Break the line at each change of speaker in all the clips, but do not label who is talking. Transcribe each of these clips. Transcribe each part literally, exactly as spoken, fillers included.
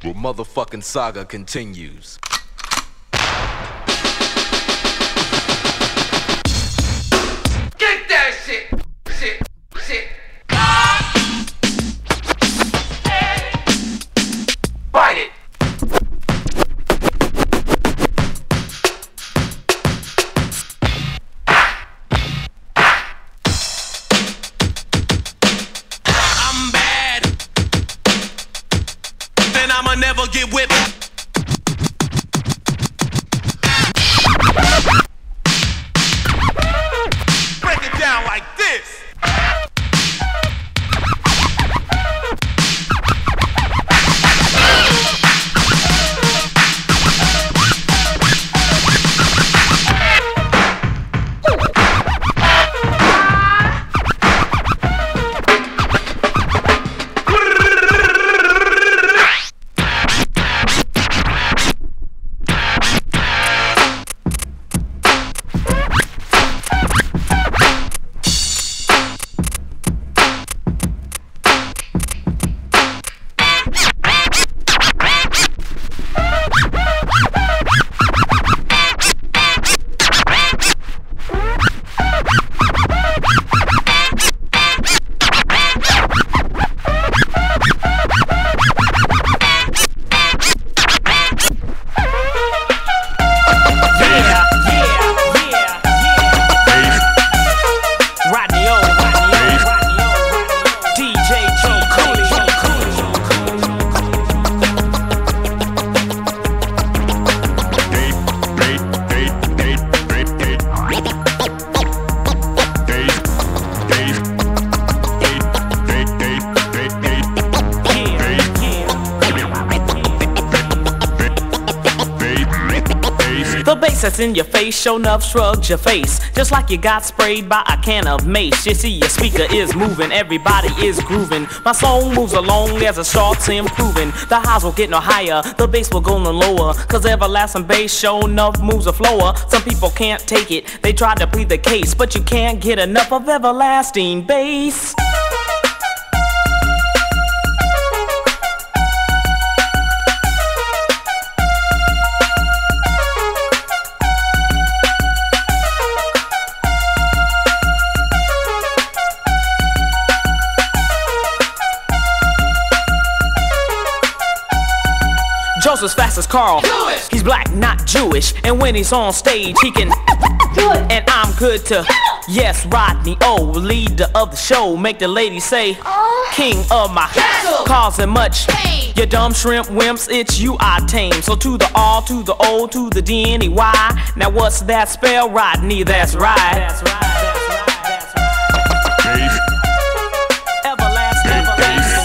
The motherfucking saga continues.
Get that shit! Shit! Shit! Bite it!
I'm bad. Then I'ma never get whipped. Break it down like this.
The bass that's in your face, show enough shrugs your face, just like you got sprayed by a can of mace. You see your speaker is moving, everybody is grooving. My song moves along as it starts improving. The highs will get no higher, the bass will go no lower, cause everlasting bass show enough moves a flower. Some people can't take it, they try to plead the case, but you can't get enough of everlasting bass. Joe's as fast as Carl. He's black, not Jewish, and when he's on stage, he can do it. And I'm good to, yes, Rodney O, leader of the show, make the ladies say, oh. King of my castle, causing much pain. You dumb shrimp wimps, it's you I tame. So to the R, to the O, to the D, N, E, Y. Now what's that spell, Rodney? That's right. That's right. That's right. That's right. Everlasting, everlasting.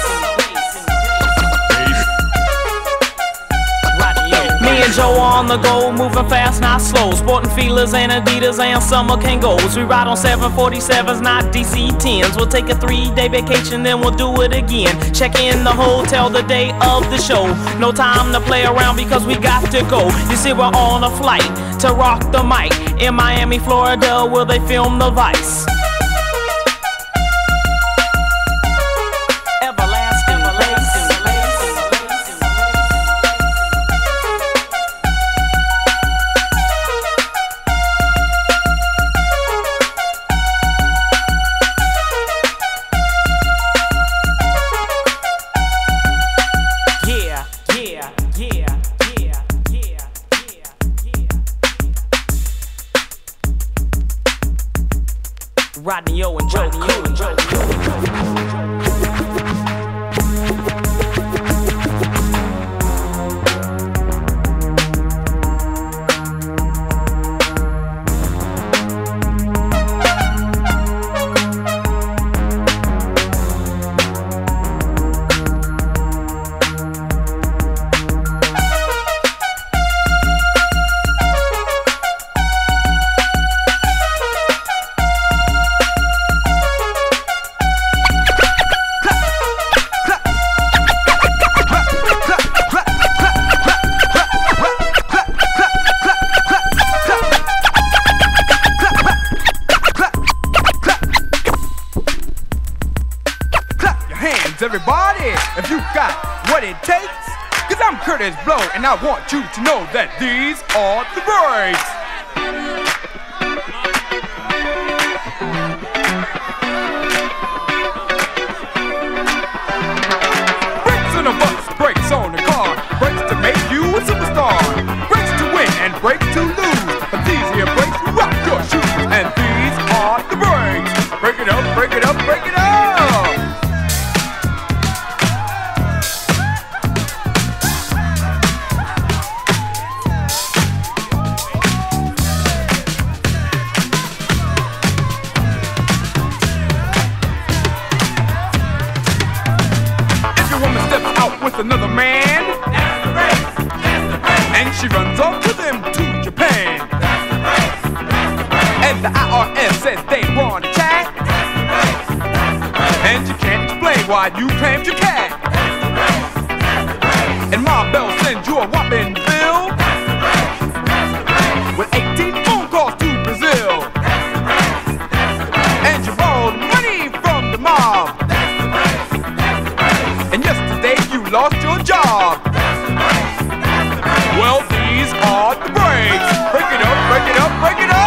Me and Joe on the go, moving fast, not slow. Sporting feelers and Adidas and summer Kangos. We ride on seven forty-sevens, not D C tens. We'll take a three-day vacation, then we'll do it again. Check in the hotel the day of the show. No time to play around because we got to go. You see, we're on a flight to rock the mic in Miami, Florida, where they film The Vice. Rodney O and Joe Cool.
Everybody, if you got what it takes, Cause I'm Curtis Blow, and I want you to know that these are the breaks. Brakes on a bus, brakes on a car, brakes to make you a superstar, brakes to win and brakes to lose. But these here brakes will rock your shoes, and these are the breaks. Break it up, break it up, break it up. With another man, that's the race, that's the race. And she runs off with him to Japan, that's the race, that's the race. And the I R S says they want to chat, that's the race, that's the race. And you can't explain why you claimed your cat, that's the race, that's the race. And Ma Bell sends you a whopping bill, that's the race, that's the race. With eighteen phone calls to Brazil, that's the race, that's the race. And you borrowed money from the mob, that's the race, that's the race. And yesterday you lost your job. That's the breaks, that's the breaks. Well, these are the breaks. Break it up, break it up, break it up.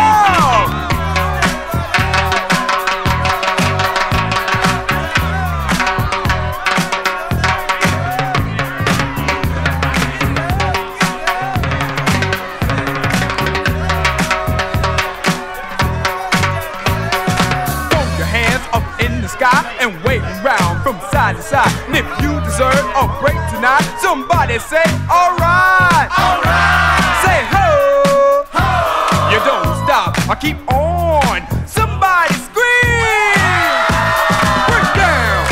Throw your hands up in the sky and wave around from side to side. And if you deserve a break tonight, somebody say, alright! Alright! Say ho! Ho! You don't stop, I keep on. Somebody scream! Break down!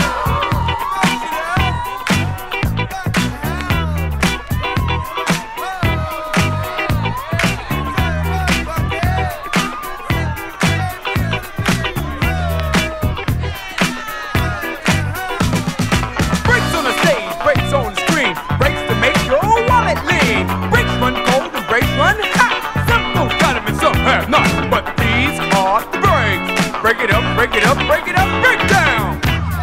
Brakes on the stage, brakes on the screen, brakes to make your wallet lean. Brakes run cold and brakes run hot. Some folks got them and some have not, but these are the brakes. Break it up, break it up, break it up, break down.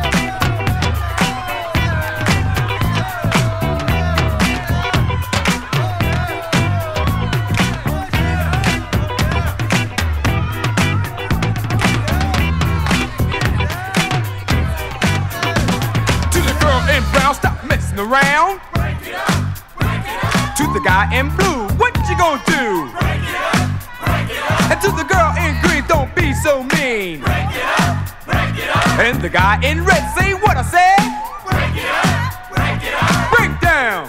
To the girl in brown, stop messing around. Break it up, break it up. To the guy in blue, what you gonna do? Break it up, break it up. And to the girl in green, don't be so mean. Break it up, break it up. And the guy in red, say what I said. Break it up, break it up. Break down.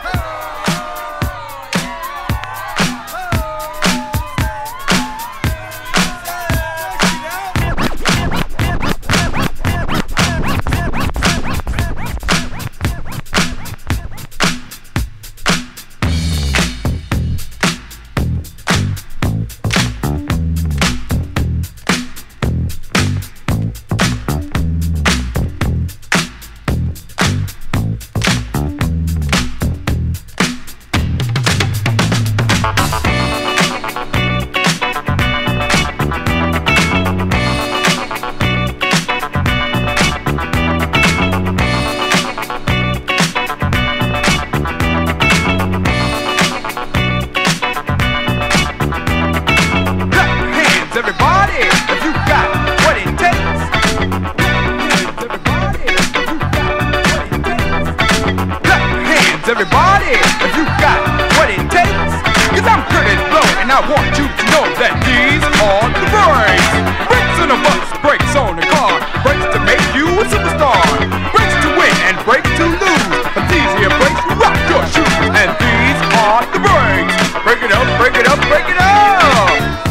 Everybody, if you got what it takes. Everybody, if you got what it takes. Clap your hands, everybody, if you got what it takes. Cause I'm Curtis Blow, and I want you to know that these are the breaks. Brakes on a bus, brakes on a car, brakes to make you a superstar, brakes to win and brakes to lose. But these here brakes will rock your shoes, and these are the breaks. Break it up, break it up, break it up.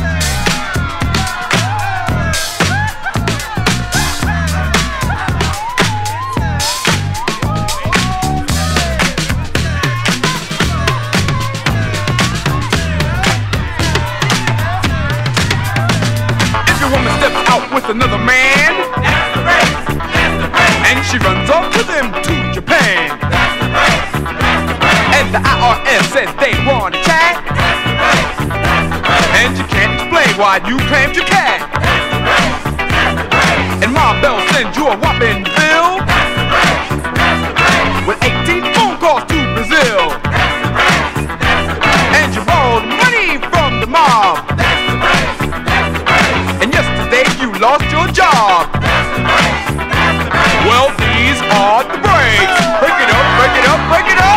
With another man, that's the race, that's the race. And she runs off with him to Japan, that's the race, that's the race. And the I R S says they want to chat, that's the race, that's the race. And you can't explain why you claimed your cat, that's the race, that's the race. And Ma Bell sends you a whopping bill, that's the race, that's the race. With eighteen phone calls to Brazil. stop. Well, these are the breaks. Break it up, break it up, break it up.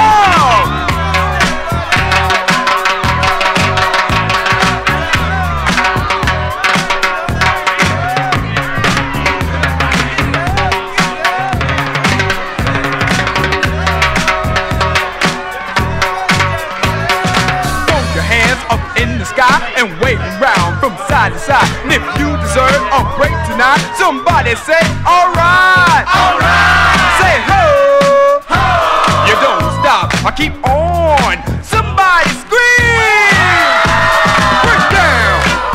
Throw your hands up in the sky and wave around from side to side. And if you deserve a break tonight, somebody say, alright! Alright! Say ho! Ho! You don't stop, I keep on. Somebody scream! Break down!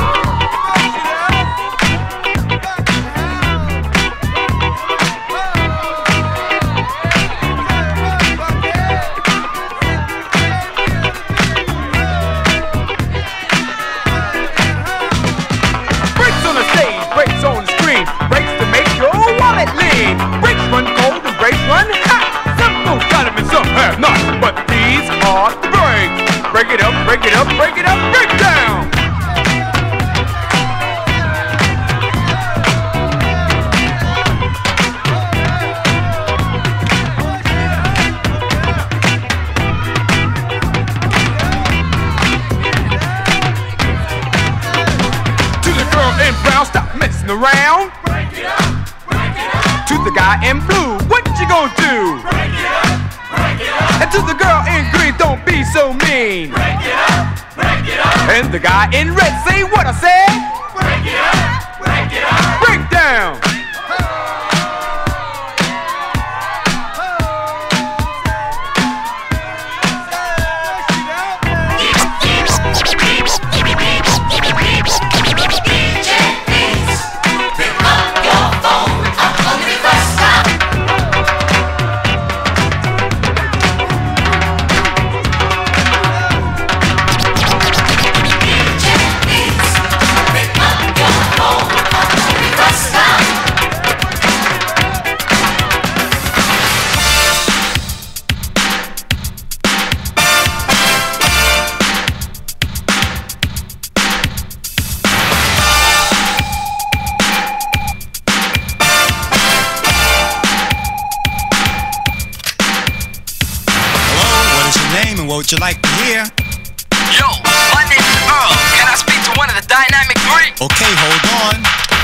Breaks on the stage, breaks on the screen, breaks to make your wallet lean. Breaks run cold and breaks run hot. Some folks got them and some have not, but these are the breaks. Break it up, break it up, break it up, break down. To the girl in brown, stop messing around.
Break it up, break it up,
To the guy in blue, what you gonna do?
break it up, break it up,
And to the girl in green, don't be so mean.
break it up, break it up,
And the guy in red, say what I said.
break it up, break it up.
Break down.
What would you like to hear?
Yo, my name is Earl. Can I speak to one of the Dynamic Three?
Okay, hold on.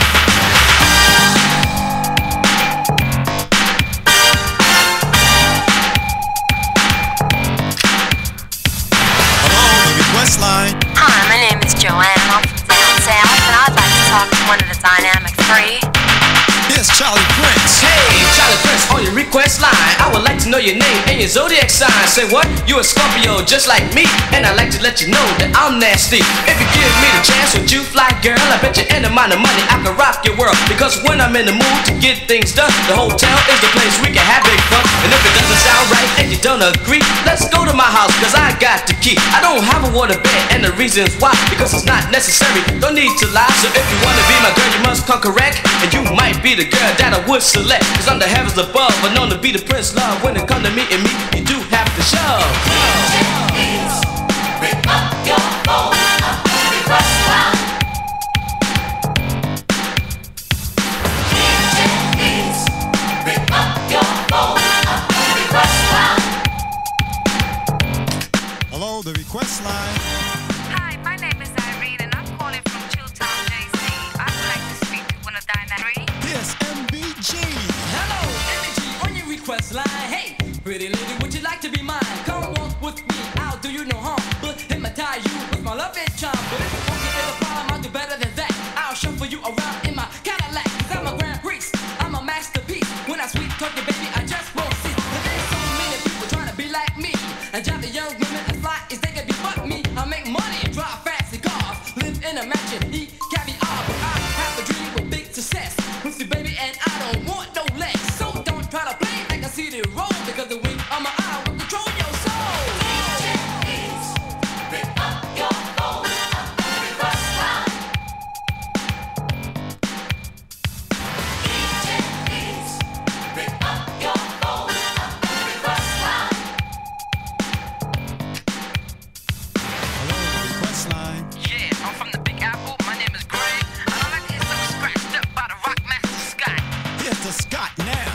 Hello, the request line.
Hi, my name is Joanne. I'm from down south, and I'd like to talk to one of the Dynamic Three.
Here's Charlie Prince.
Hey, Charlie Prince on your request line. I would like to know your name and your zodiac sign. Say what? You a Scorpio just like me, and I'd like to let you know that I'm nasty. If you give me the chance, would you fly, girl? I bet you any amount of money I can rock your world. Because when I'm in the mood to get things done, the hotel is the place we can have big fun. And if it doesn't sound right and you don't agree, let's go to my house, cause I got the key. I don't have a water bed, and the reason's why, because it's not necessary. Don't need to lie, so if you wanna be my girl, you must come correct. And you might be the girl that I would select, cause I'm the heavens above, but known to be the prince love. When it come to me and me, you do have to show.
Pick up your phone, request line. Pick up your phone, request line.
Hello, the request line.
Hi, my name is Irene, and I'm calling from Chilltown, J C. I would like to speak to one of Dynamic Three.
Here's M B G.
Hello, M B G on your request line. Hey, pretty lady, would you like to be mine? Come walk with me, I'll do you no harm, but hypnotize you with my love and charm. But if you won't get the problem, I'll do better than that. I'll shuffle you around in my Cadillac, cause I'm a grand priest, I'm a masterpiece. When I sweet talk you, baby, I just won't see. But there's so many people trying to be like me, and drive the young women as fly as they can be but me. I make money, drive fancy cars, live in a mansion, eat caviar. But I have a dream of big success. Lucy, baby, and I don't want no less. So don't try to play like I see the roll, because the wing of my eye will control your soul.
Pick up your phone, request line. Pick up your phone, request line.
Hello, the request line.
Yeah, I'm from the Big Apple. My name is Greg. I don't like to get so scratched up by the rock master
Scott now.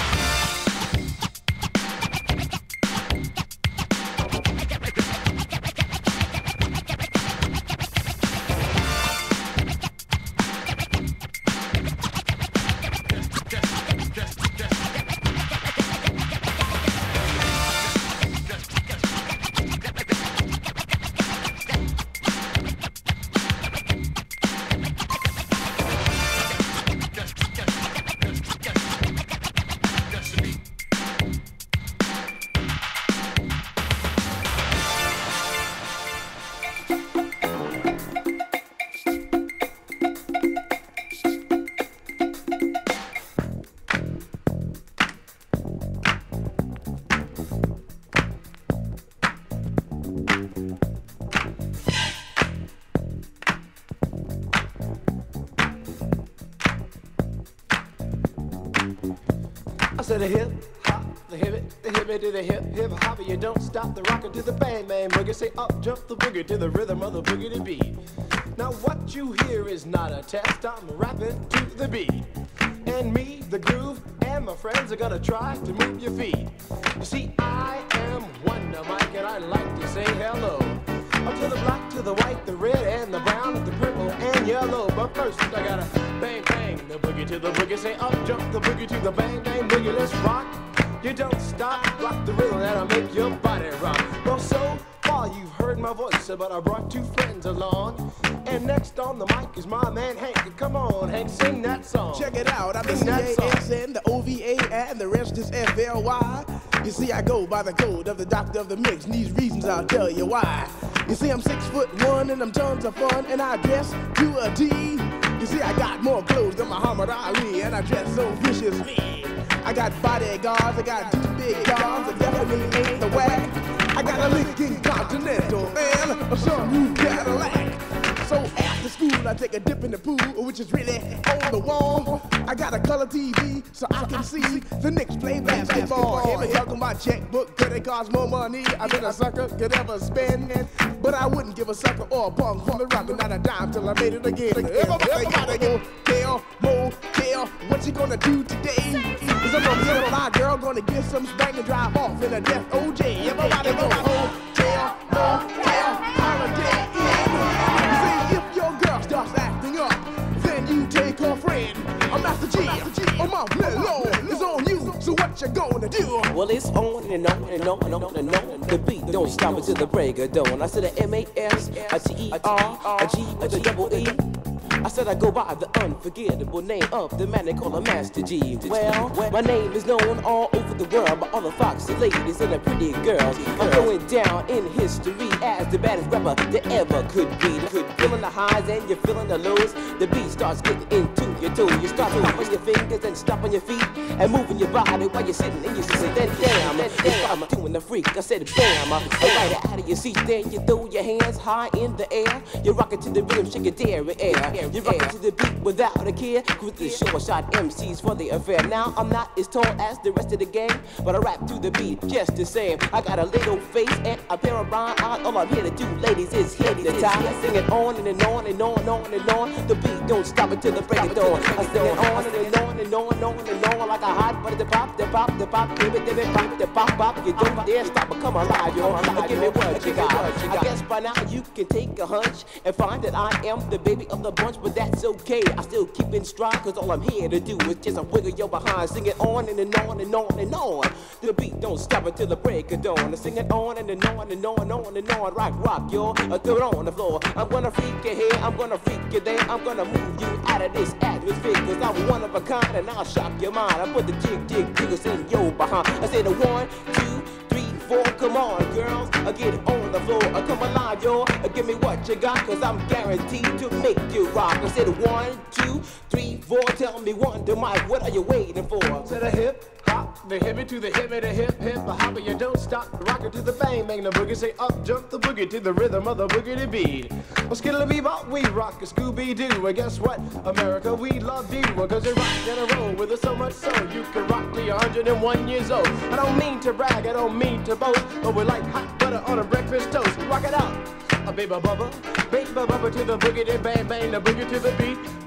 I said a hip hop, the hip it, the hip it to the hip hip hop. You don't stop the rocker to the bang bang boogie. Say up jump the boogie to the rhythm of the boogie to beat. Now what you hear is not a test. I'm rapping to the beat, and me, the groove, and my friends are gonna try to move your feet. You see, I am Wonder Mike, and I like to say hello up to the black, to the white, the red, and the brown, and the purple and yellow. But first, I gotta bang bang the boogie to the boogie. Say up jump the boogie to the bang bang boogie. Let's rock. You don't stop, rock the rhythm that'll make your body rock. Well, so far you've heard my voice, but I brought two friends along. And next on the mic is my man Hank. Come on, Hank, sing that song.
Check it out, I'm the
Sing
C
that
A
song.
S N, the O V A, and the rest is F L Y. You see, I go by the code of the doctor of the mix, and these reasons I'll tell you why. You see, I'm six foot one, and I'm tons of fun, and I dress to a T. You see, I got more clothes than Muhammad Ali, and I dress so viciously. I got bodyguards, I got two big guns, I definitely ain't the whack. I got a Lincoln Continental, man, a sunroof Cadillac. So after school, I take a dip in the pool, which is really on the wall. I got a color T V, so I can see the Knicks play basketball. Hear me talking about checkbook, could it cost more money than a sucker could ever spend? But I wouldn't give a sucker or a punk from the rock, not a dime till I made it again. Everybody gotta go tell, motel, what you gonna do today? Cause I'm a little fly girl, gonna get some spank and drive off in a death O J. Everybody go hotel, motel, holiday inn. See, if your girl starts acting up, then you take her friend. I'm Master G, oh my mellow is on you, so what you gonna do?
Well, it's on and on and on and on and on. The beat don't stop until the break of dawn. I said a M A S, a T E R, a G with a double E. I said I go by the unforgettable name of the man they call a Master G. Well, my name is known all over the world by all the foxy ladies and the pretty girls. I'm going down in history as the baddest rapper that ever could be. Feeling the highs and you're feeling the lows. The beat starts getting into your toe. You start popping your fingers and stomping your feet and moving your body while you're sitting in your seat. Then damn, if I'm doing the freak, I said bam, right out of your seat. Then you throw your hands high in the air. You rock it to the rhythm, shake your dairy air. You rock it to the beat without a care. Cruise the show, shot M Cs for the affair. Now I'm not as tall as the rest of the gang, but I rap to the beat just the same. I got a little face and a pair of rhyme eyes. All I'm here to do, ladies, is hit the time. I sing it on and, and on and on and on and on. The beat don't stop until the break of dawn. I sing it on and, and on and on and on and on like a hot butter. The pop, the pop, the pop, give it, give it, pop, the pop, pop. You don't dare stop or come alive, yo. Give me what you got. I guess by now you can take a hunch and find that I am the baby of the bunch, but that's okay. I still keep in stride, cause all I'm here to do is just a wiggle your behind. Sing it on and, and on and on and on. The beat don't stop until the break of dawn. I sing it on and, and on and on and on and on. Rock, rock, yo. I throw it on the floor. I'm gonna freak you here, I'm gonna freak you there. I'm gonna move you out of this atmosphere, cause I'm one of a kind and I'll shock your mind. I put the jig, jig, jiggles in your behind. I said a one, two, three, four. Come on, girls, I get it on the floor. I come alive, yo. I give me what you got, cause I'm guaranteed to make you rock. I said one, two, three, four. Tell me one to Mike, what are you waiting for?
Said a hip hop, the hippie to the hippie, the hip hip, a hopper. You don't stop, rock it to the bang bang the boogie. Say up jump the boogie to the rhythm of the boogie to beat. Well, skittle bebop, we rock a Scooby Doo. And guess what, America, we love you, cause you rock in a row with us so much so you can rock till you're one hundred and one years old. I don't mean to brag, I don't mean to boast, but we're like hot butter on a breakfast toast. Rock it out, a baby bubba, baby bubba to the boogie to bang bang the boogie to the beat. Beat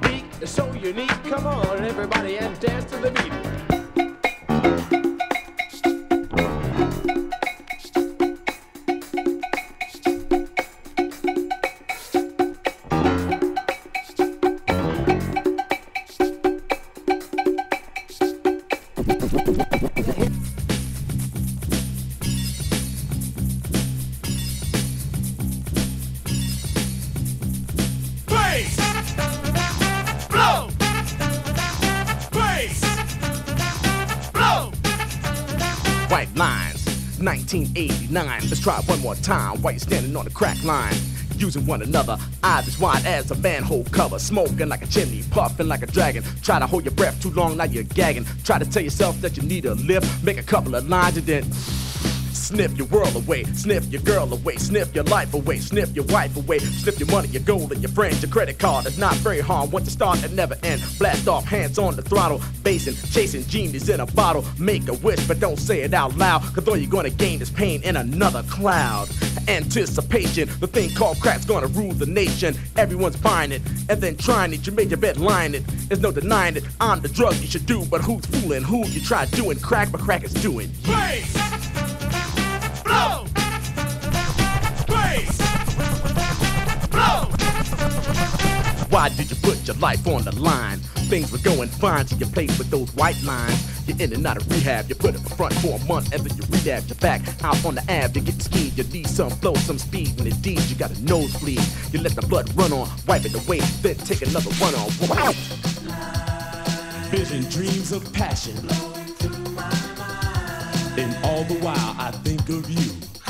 is so unique. Come on, everybody, and dance to the beat.
nineteen eighty-nine, let's try one more time. While you're standing on the crack line, using one another, eyes as wide as a manhole cover, smoking like a chimney, puffing like a dragon. Try to hold your breath too long, now you're gagging. Try to tell yourself that you need a lift, make a couple of lines and then sniff your world away, sniff your girl away, sniff your life away, sniff your wife away, sniff your money, your gold, and your friends, your credit card. It's not very hard once you start, it never end. Blast off, hands on the throttle, basing, chasing genies in a bottle. Make a wish, but don't say it out loud, cause all you're gonna gain is pain in another cloud. Anticipation, the thing called crack's gonna rule the nation. Everyone's buying it, and then trying it. You made your bed lying it, there's no denying it. I'm the drug you should do, but who's fooling who? You try doing crack, but crack is doing you.
Bass! Blow! Bass! Blow!
Why did you put your life on the line? Things were going fine till you played with those white lines. You're in and out of rehab, you put it for front for a month, and then you relapse your back. Out on the ab, you get skied, you need some flow, some speed. When indeed you got a nosebleed, you let the blood run on, wipe it away, then take another one on. Wow.
Vision, dreams of passion, and all the while I think of you.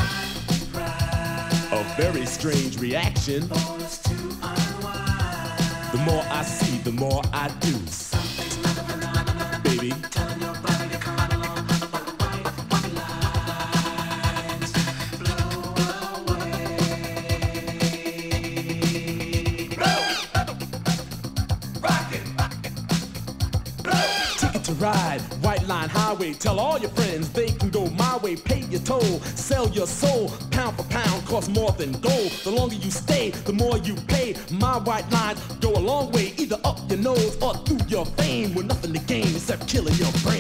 A very strange reaction. The more I see, the more I do. Baby. Ticket to ride, White Line Highway. Tell all your friends they can go my way. Pay your toll, sell your soul. Pound for pound costs more than gold. The longer you stay, the more you pay. My white lines go a long way, either up your nose or through your vein, with nothing to gain except killing your brain.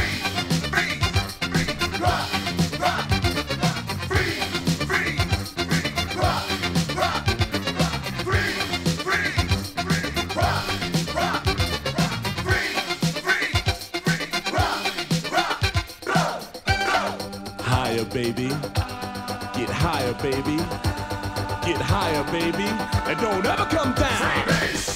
Higher, baby. Get higher, baby. Get higher, baby. And don't ever come down.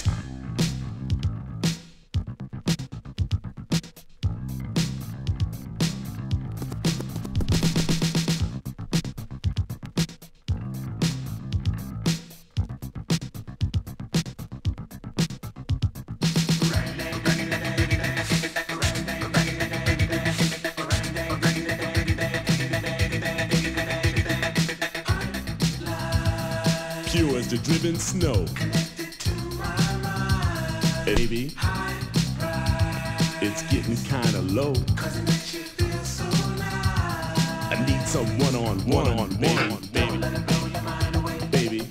Pure as the driven snow. Baby, it's getting kinda low. I need some one-on-one, on one, baby. Baby.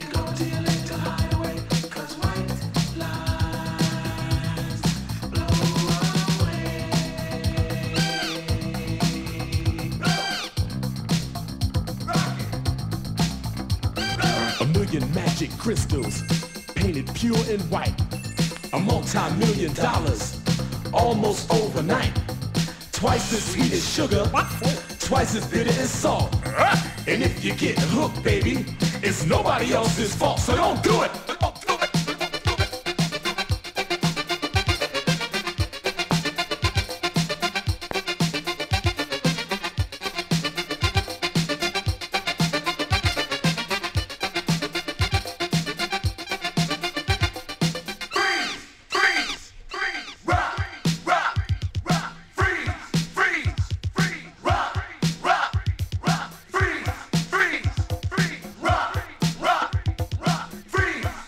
A million magic crystals, painted pure and white. A multi-million dollars, almost overnight. Twice as sweet as sugar, twice as bitter as salt. And if you get hooked, baby, it's nobody else's fault, so don't do it.
Freeze!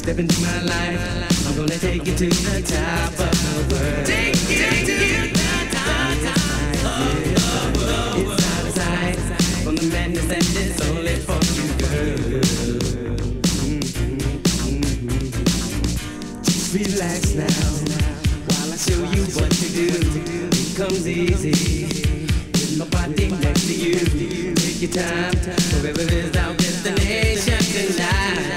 Step into my life, I'm gonna take you to the top of the world. Take you to the top, top of the world. It's out of sight from the madness and it's only for you, girl. Mm-hmm. Just relax now while I show you what to do. It comes easy with my body next to you. Take your time, wherever is our destination tonight.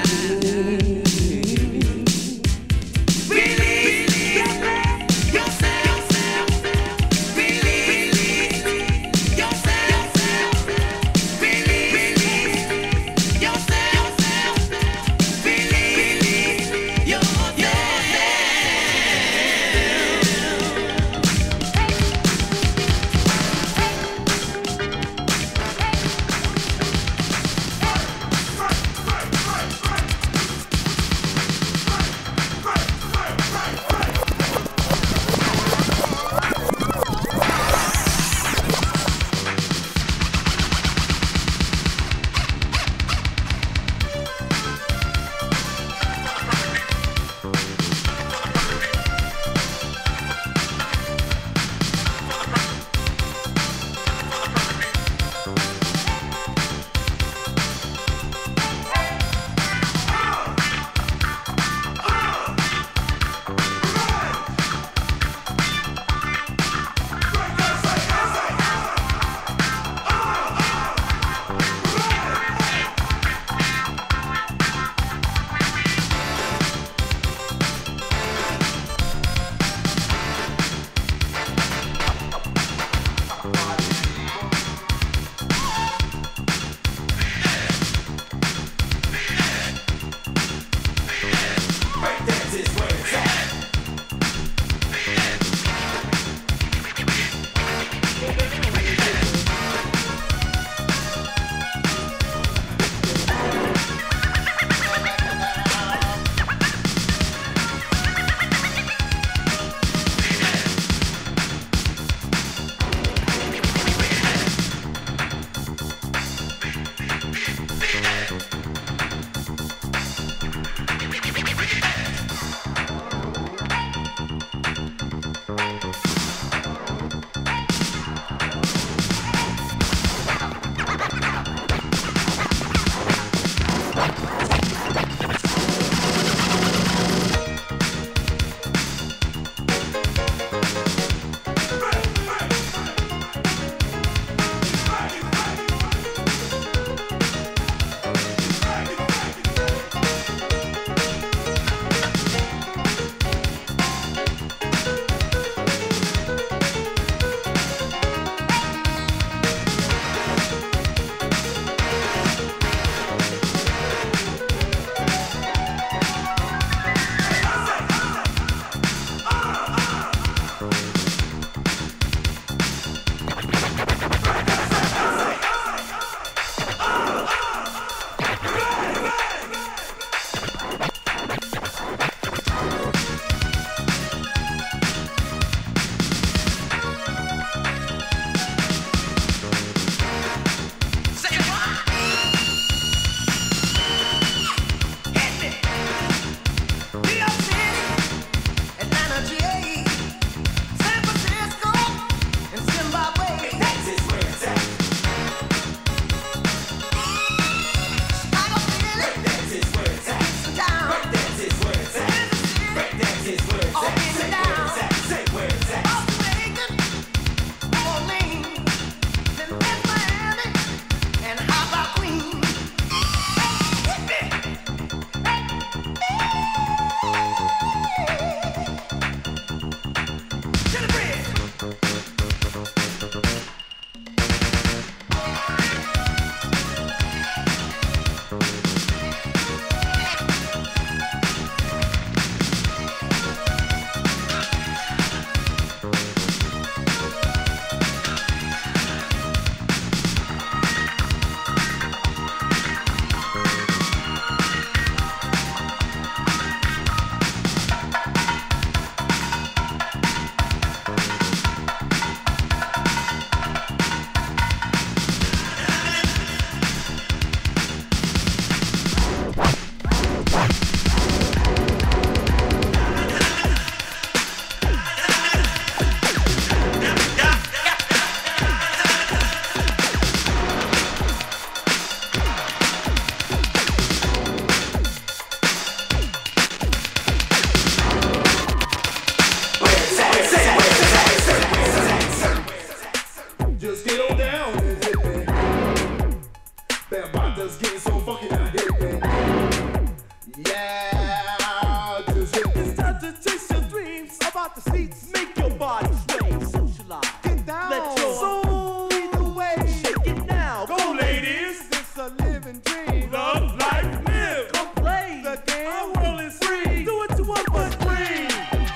music. It's time to chase your dreams about the seats. Make your body sway. Socialize. Get down. Let your soul lead the way. Shake it now. Go, ladies. It's a living dream. Love, life, live. Come play the game. Our world is free. Do it to one but free.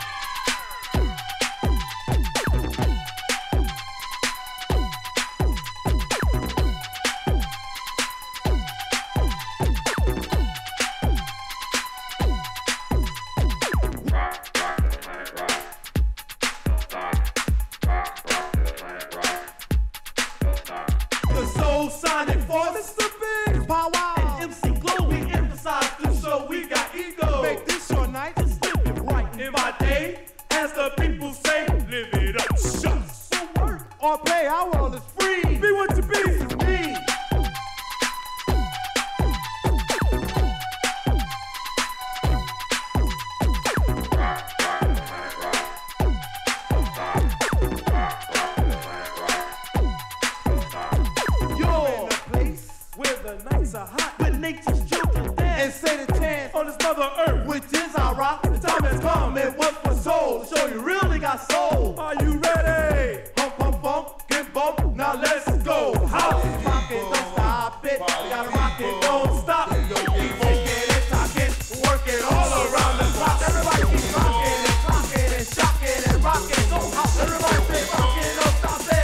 The soul sonic force, Mister Big Power and M C Glow. We emphasize the show. We got ego. Make this your night. Just live it right in my day, as the people say. Live it up, shut. So work or play. Our world is free. Be what you be. It's me. You're in a place where the nights are hot, where nature's children dance and say the chance on this mother earth, which is our rock. The time has come and what for soul to show you really got soul. Are you ready? Pump, pump, pump, get bump. Now let's go. House rock it, don't stop it. We gotta rock it, don't stop. Keep shaking and talking, working all around the clock. Everybody keep rocking and clocking and shocking and rocking. Go house, everybody say rocking, don't stop it.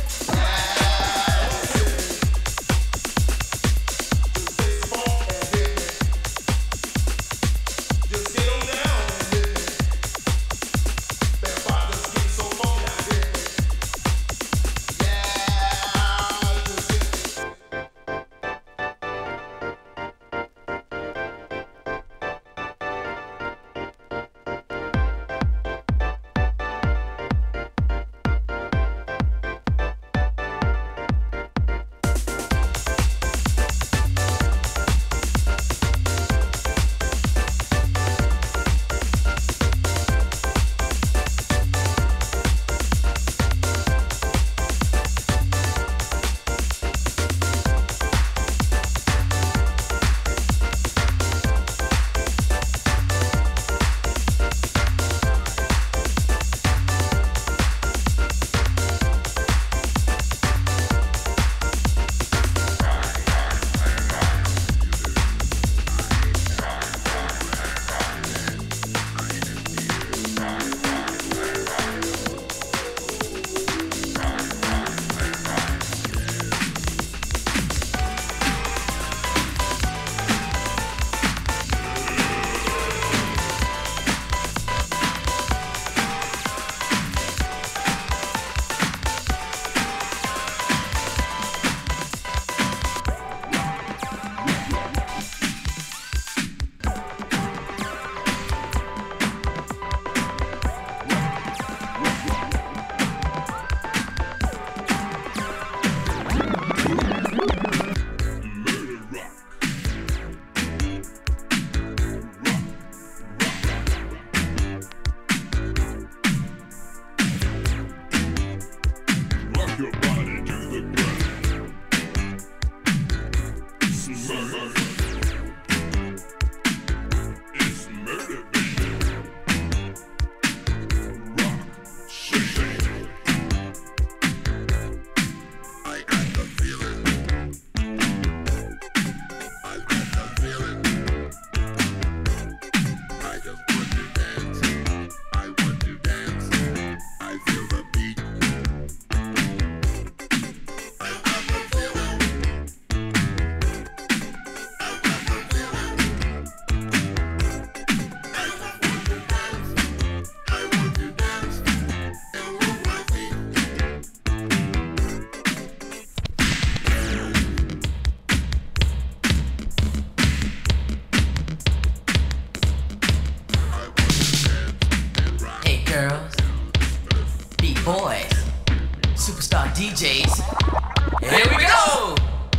boys, superstar D Js. Here we go!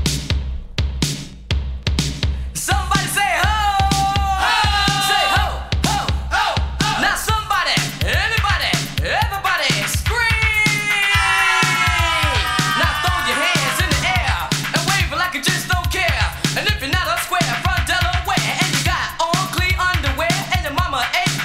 Somebody say ho! Ho! Say ho! Ho! Ho! Ho! Now somebody, anybody, everybody scream! Now throw your hands in the air and wave like you just don't care. And if you're not a square from Delaware and you got on clean underwear and your mama ain't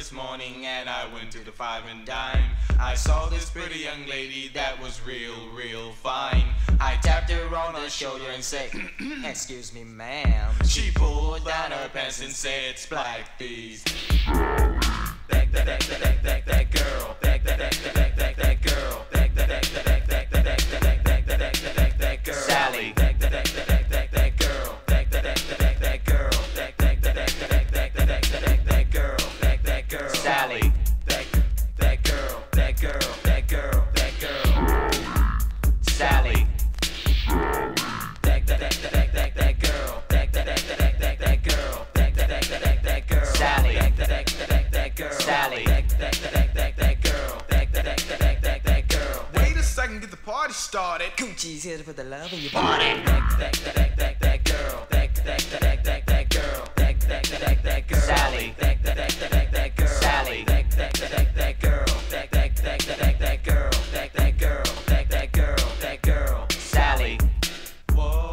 this morning and I went to the five and dime. I saw this pretty young lady that was real, real fine. I tapped her on her shoulder and said, excuse me, ma'am. She pulled down her pants and said, splack these. That, that, that, that, that, that girl. That, that, that, that, that, that girl. That, that, that, that, that, that, that, that, that, that, that, that girl. Sally. That, that, that, that, that, that girl. That, that, that, that, that girl. That, that, that, that, that, that, that, that girl. That, that girl. Sally. That, that girl. That girl. That girl. That girl. Sally. That, that, that, that, that, that girl. That, that, that, that, that, that girl. That, that, that, that, that girl. Sally. That, that, that, that, that girl. Sally. That, that, that, that, that girl. That, that, that, that, that, that girl.
Wait a second, get the party started.
Gucci's here to put the love in your body. That, that, that, that, that girl. That, that, that, that, that girl. That, that, that, that girl. Sally. That, that, that, that girl. Sally. That, that, that, that girl. That, that, that, that girl. That, that girl. That, that girl. That girl. Sally. Whoa,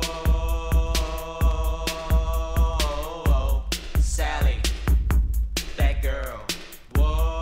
Sally. That girl. Whoa,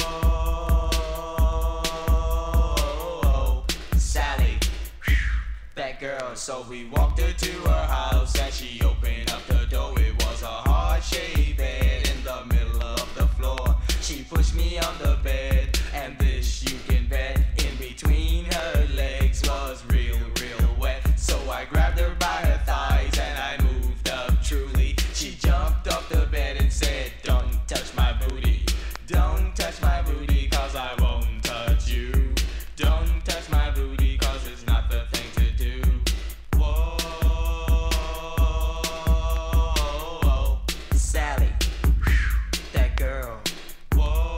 Sally. That girl. So we walked her to her house and she opened up the door. It was a heart-shaped bed in the middle of the floor. She pushed me on the bed and this you can bet in between her legs was real, real wet. So I grabbed her by her thighs and I moved up truly. She jumped off the bed and said, don't touch my booty. Don't touch my booty cause I won't touch you. Don't touch my booty cause it's not the thing to do. Whoa, Sally, that girl. Whoa,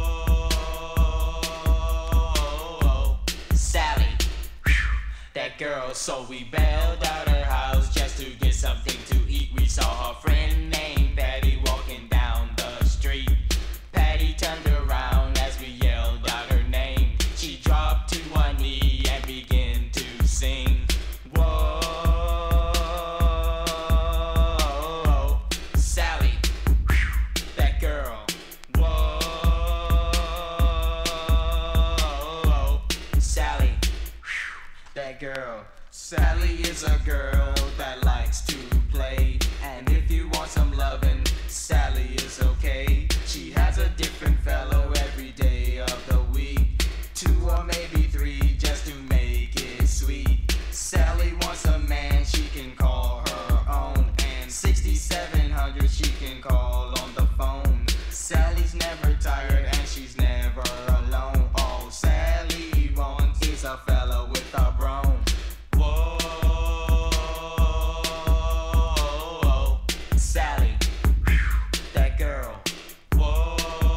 Sally, that girl. So we bailed out her house just to get something to eat. We saw her friend named Patty walking down the street. Patty turned around as we yelled out her name. She dropped to one knee and began to sing. Whoa, Sally, that girl. Whoa, Sally, that girl. Sally is a girl that likes to play, and if you want some lovin', Sally is okay. She has a different fellow every day of the week, two or maybe three just to make it sweet. Sally wants a man she can call her own, and sixty-seven hundred she can call on the phone. Sally's never tired and she's never alone. All Sally wants is a fella with a brown. Whoa, Sally, that girl. Whoa,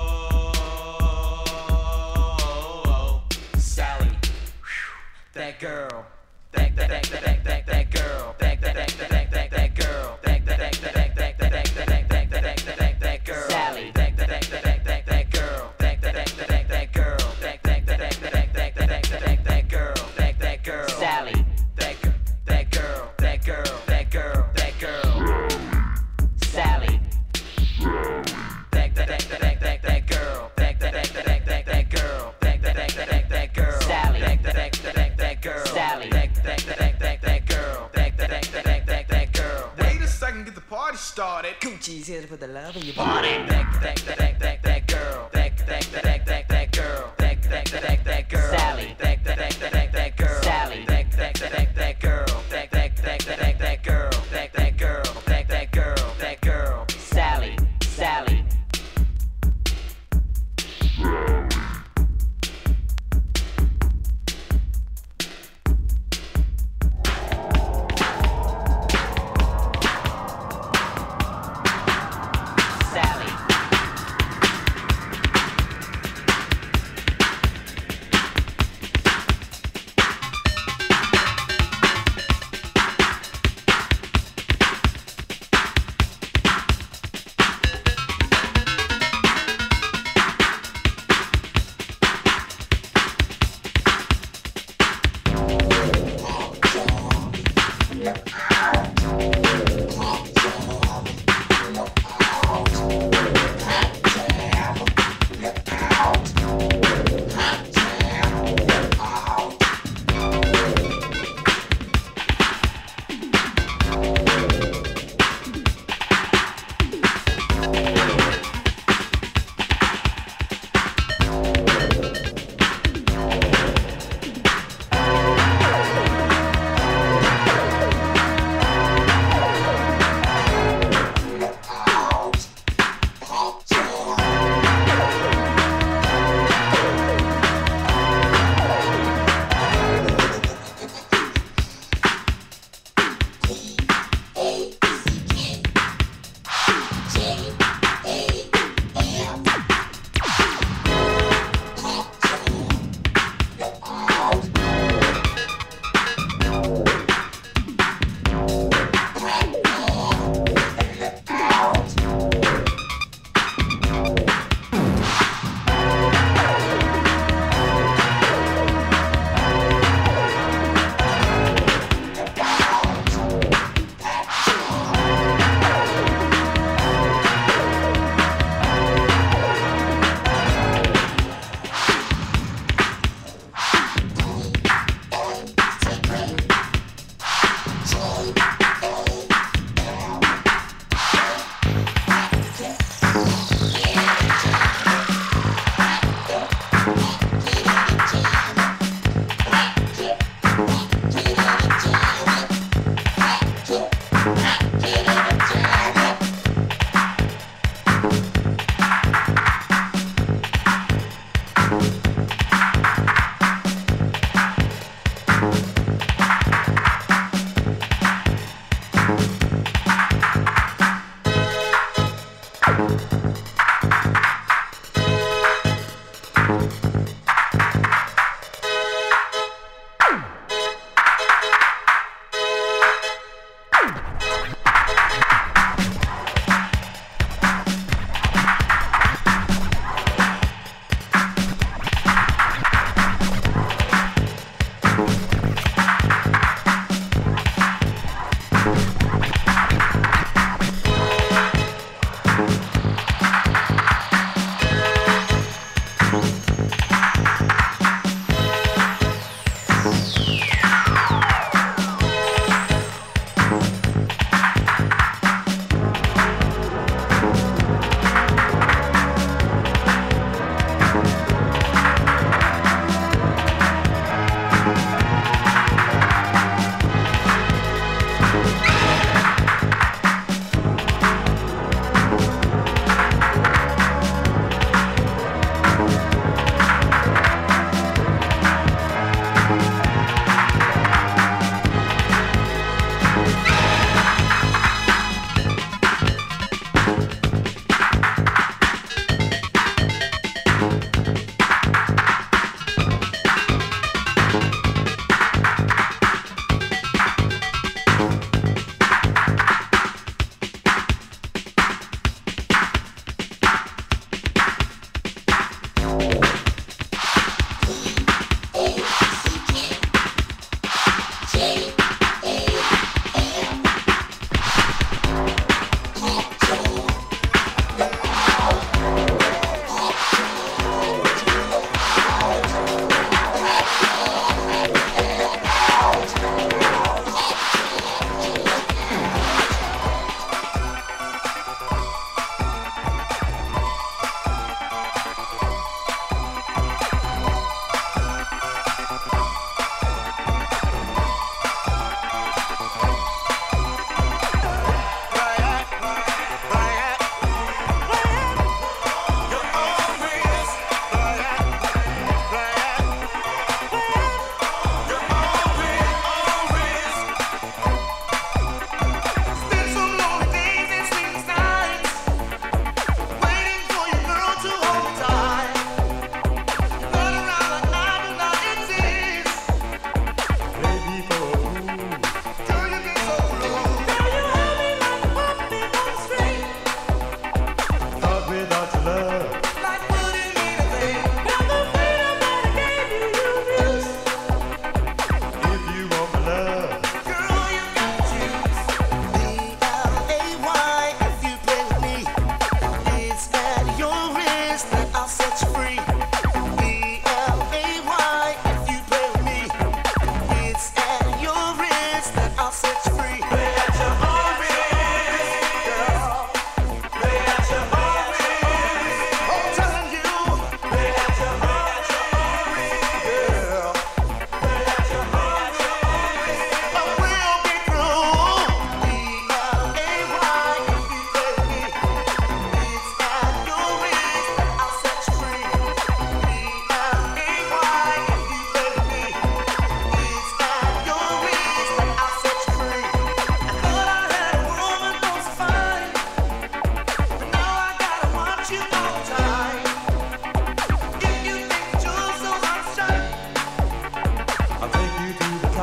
Sally, that girl. That that that that that that girl. That that that that that that girl. That that that that that that that that that that that that girl. Sally. That that that that that that girl. That that that that that girl. That that that that that that that that girl. That that girl. Sally. That that girl. That girl. That girl. That girl. Sally. That that that that that that girl. That that that that that that girl. That that that that that girl. Sally. That that that that that girl. Sally. That that that that that girl. That that that that that that girl.
Wait a second, get the party started.
Gucci's here to put the love in your body. That that that that that that girl. That that that that that girl. That that that that girl. Sally. That that that that that girl. Sally. That that that that girl. That that that that girl. That that girl. That that girl. That girl. Sally. Sally. Sally.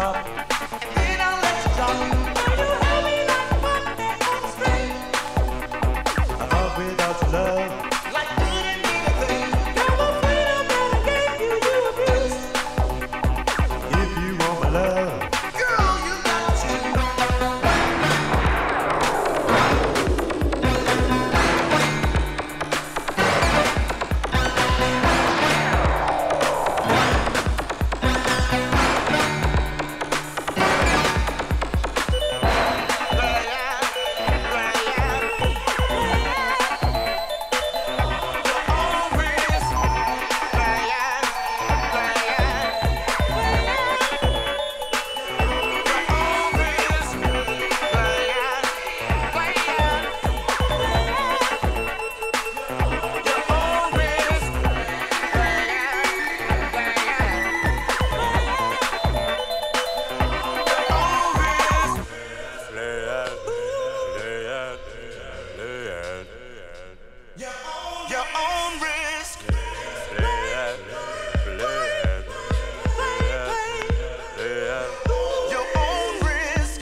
up. Then I'll let you drop. Now you hold me like a puppet on a string. A love without your love. Like wouldn't be a thing. You're the freedom that I gave you, you abuse. If you want my love, girl, you got to. Your own risk. Your own risk.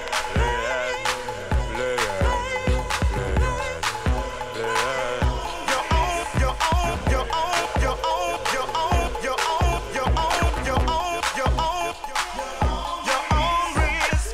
Your own, your own, your own, your own, your own, your own, your own, your own, your own, your own risk.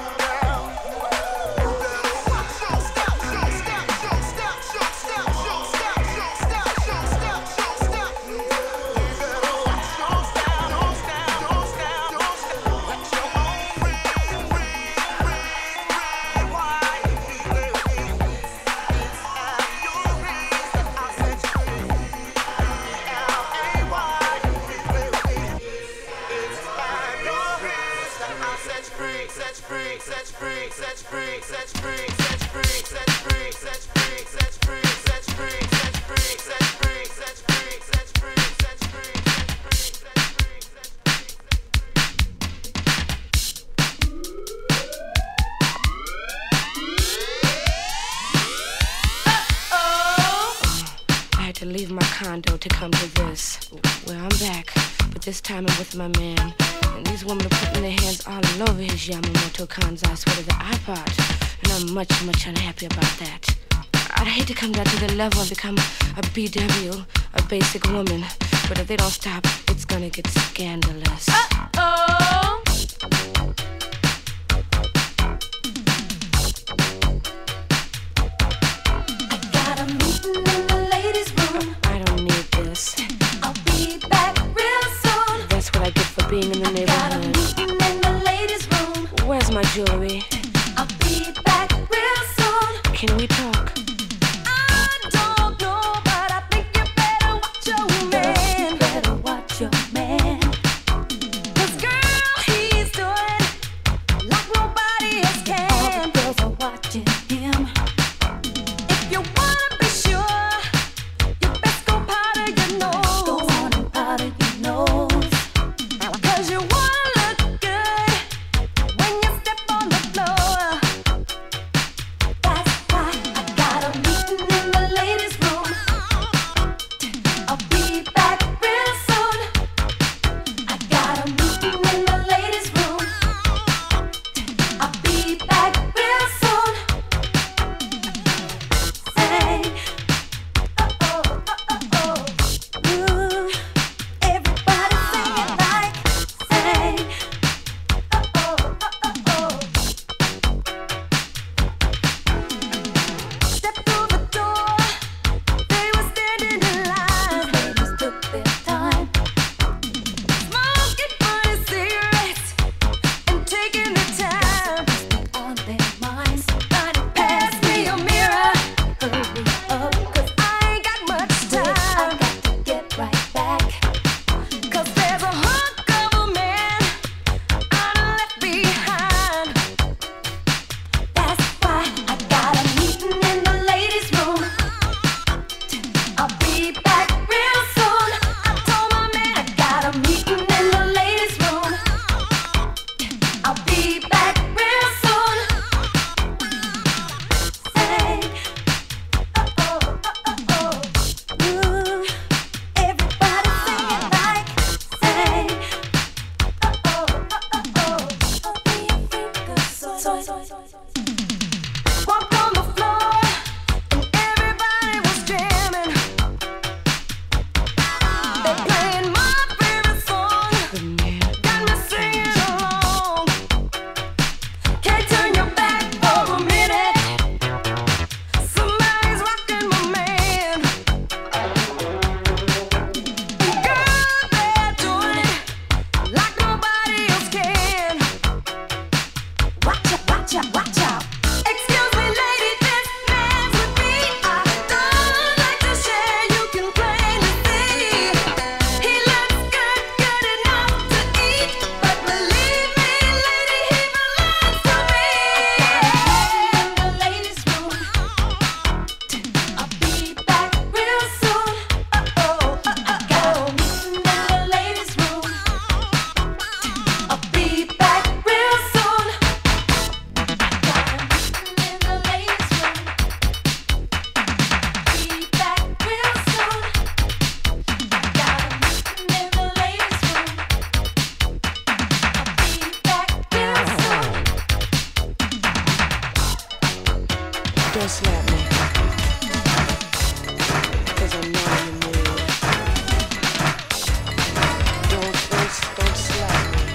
Set free, set free, set free, set free, set free, set free, set free, set free, set free, set free, set free, set free, set free, set free, set free, set free,
I had to leave my condo to come to this. Well, I'm back, but this time I'm with my man. And these women are putting their hands all over his Yamamoto Kansai sweater, the iPod. And I'm much, much unhappy about that. I'd hate to come down to the level and become a B W, a basic woman. But if they don't stop, it's gonna get scandalous. Uh-oh!
I got a meeting in the ladies' room.
I don't need this.
I'll be back real soon.
That's what I get for being in the neighborhood.
Got a meeting in the ladies' room.
Where's my jewelry?
I'll be back real soon.
Can we talk?
I don't know, but I think you better watch your man. You better watch your man. 'Cause girl, he's doing like nobody else can. All the girls are watching him. If you wanna be sure, you best go powder your nose. Go on and powder your nose. 'Cause you wanna look good when you step on the floor. That's why I got
Don't slap me. Cause I'm not in the mood. Don't, don't, don't slap me.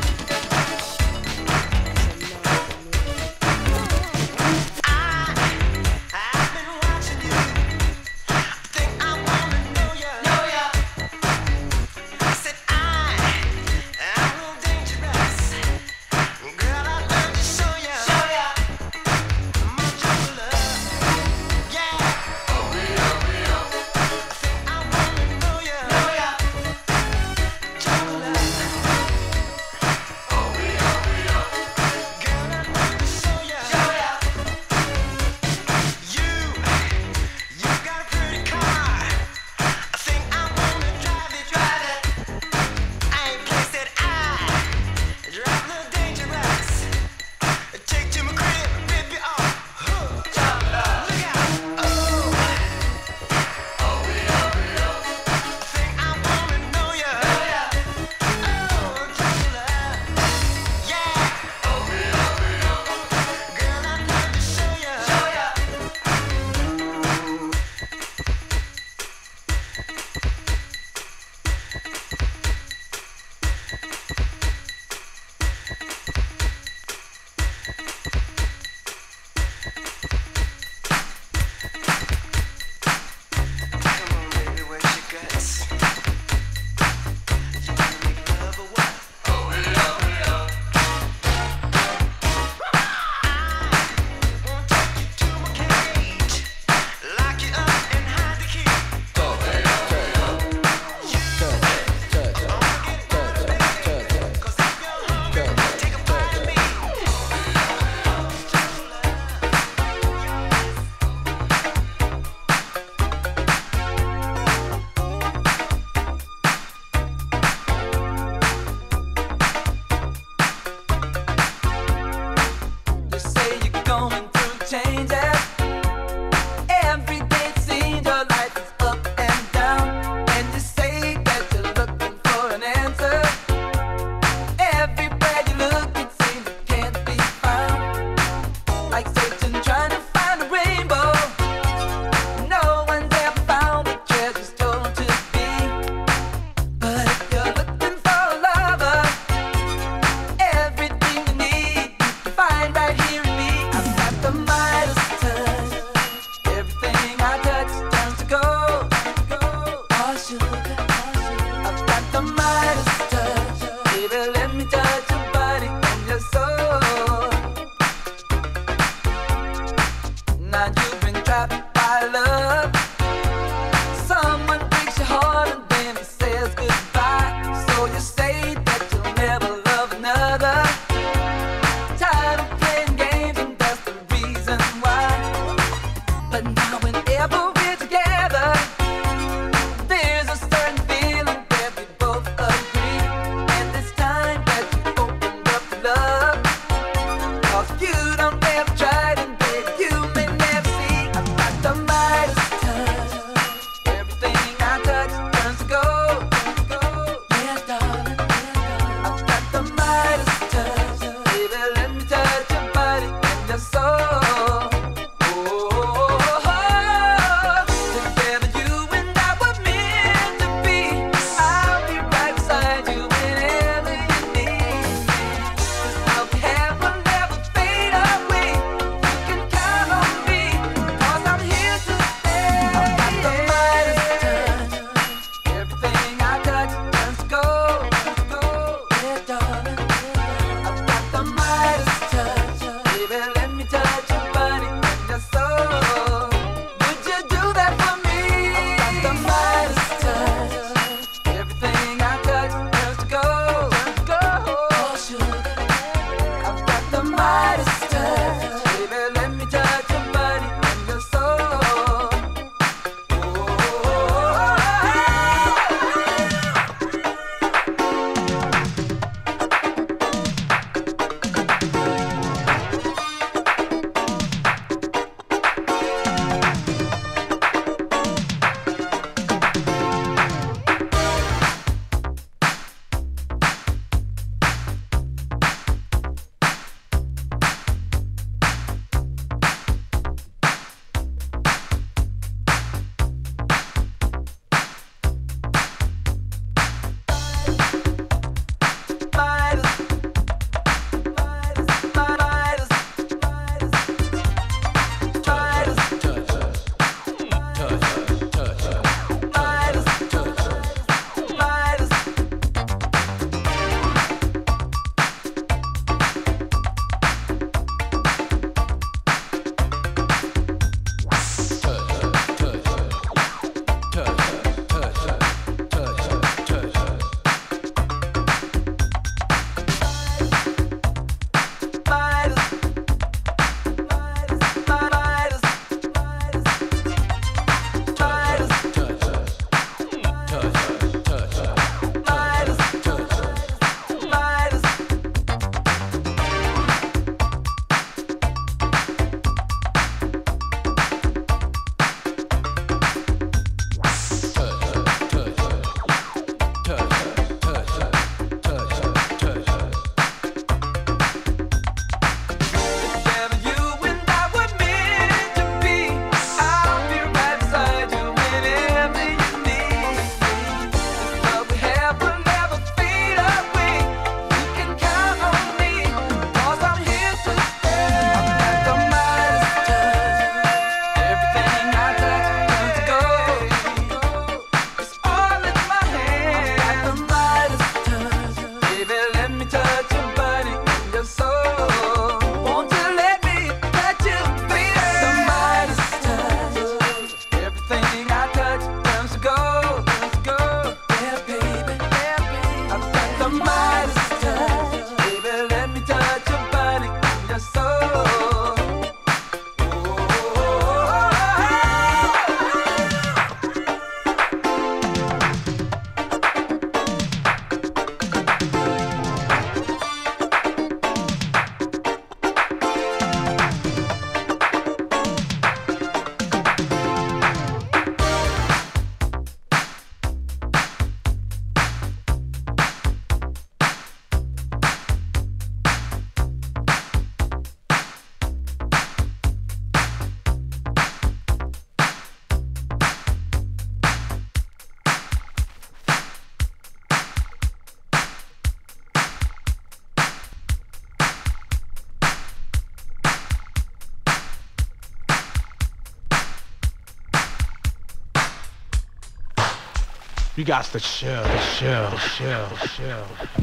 You got to chill, chill, chill, chill.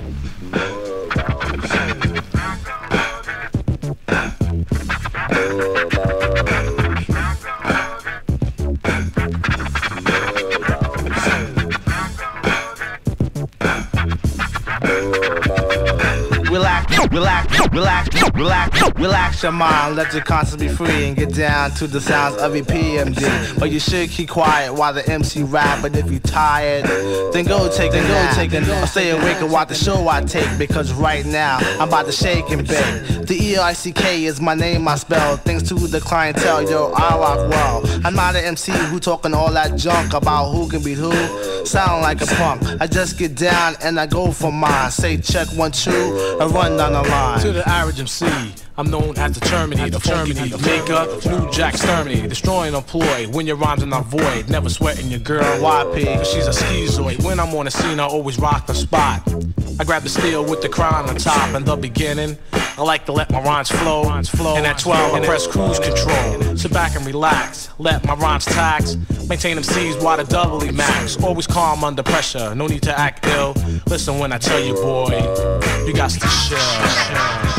Relax, relax, relax, relax, relax your mind. Let your conscience be free and get down to the sounds of your P M D. But you should keep quiet while the M C rap. But if you tired, then go take a nap. Take a nap. Or stay awake and watch the show I take. Because right now I'm about to shake and bake. The E L I C K is my name I spell. Thanks to the clientele, yo, I rock well. I'm not an M C who talking all that junk about who can beat who. Sound like a punk. I just get down and I go for mine. Say check one, two, and run down the line.
To the average M C, I'm known as the Termini, the Termini, the maker, New Jack Sturminy, destroying employ. When your rhymes are not void, never sweating your girl Y P, cause she's a schizoid. When I'm on the scene, I always rock the spot. I grab the steel with the crown on top. In the beginning, I like to let my rhymes flow. And at twelve, I press cruise control. Sit back and relax, let my rhymes tax. Maintain them C's while the doubly max. Always calm under pressure, no need to act ill. Listen when I tell you, boy, you got to chill.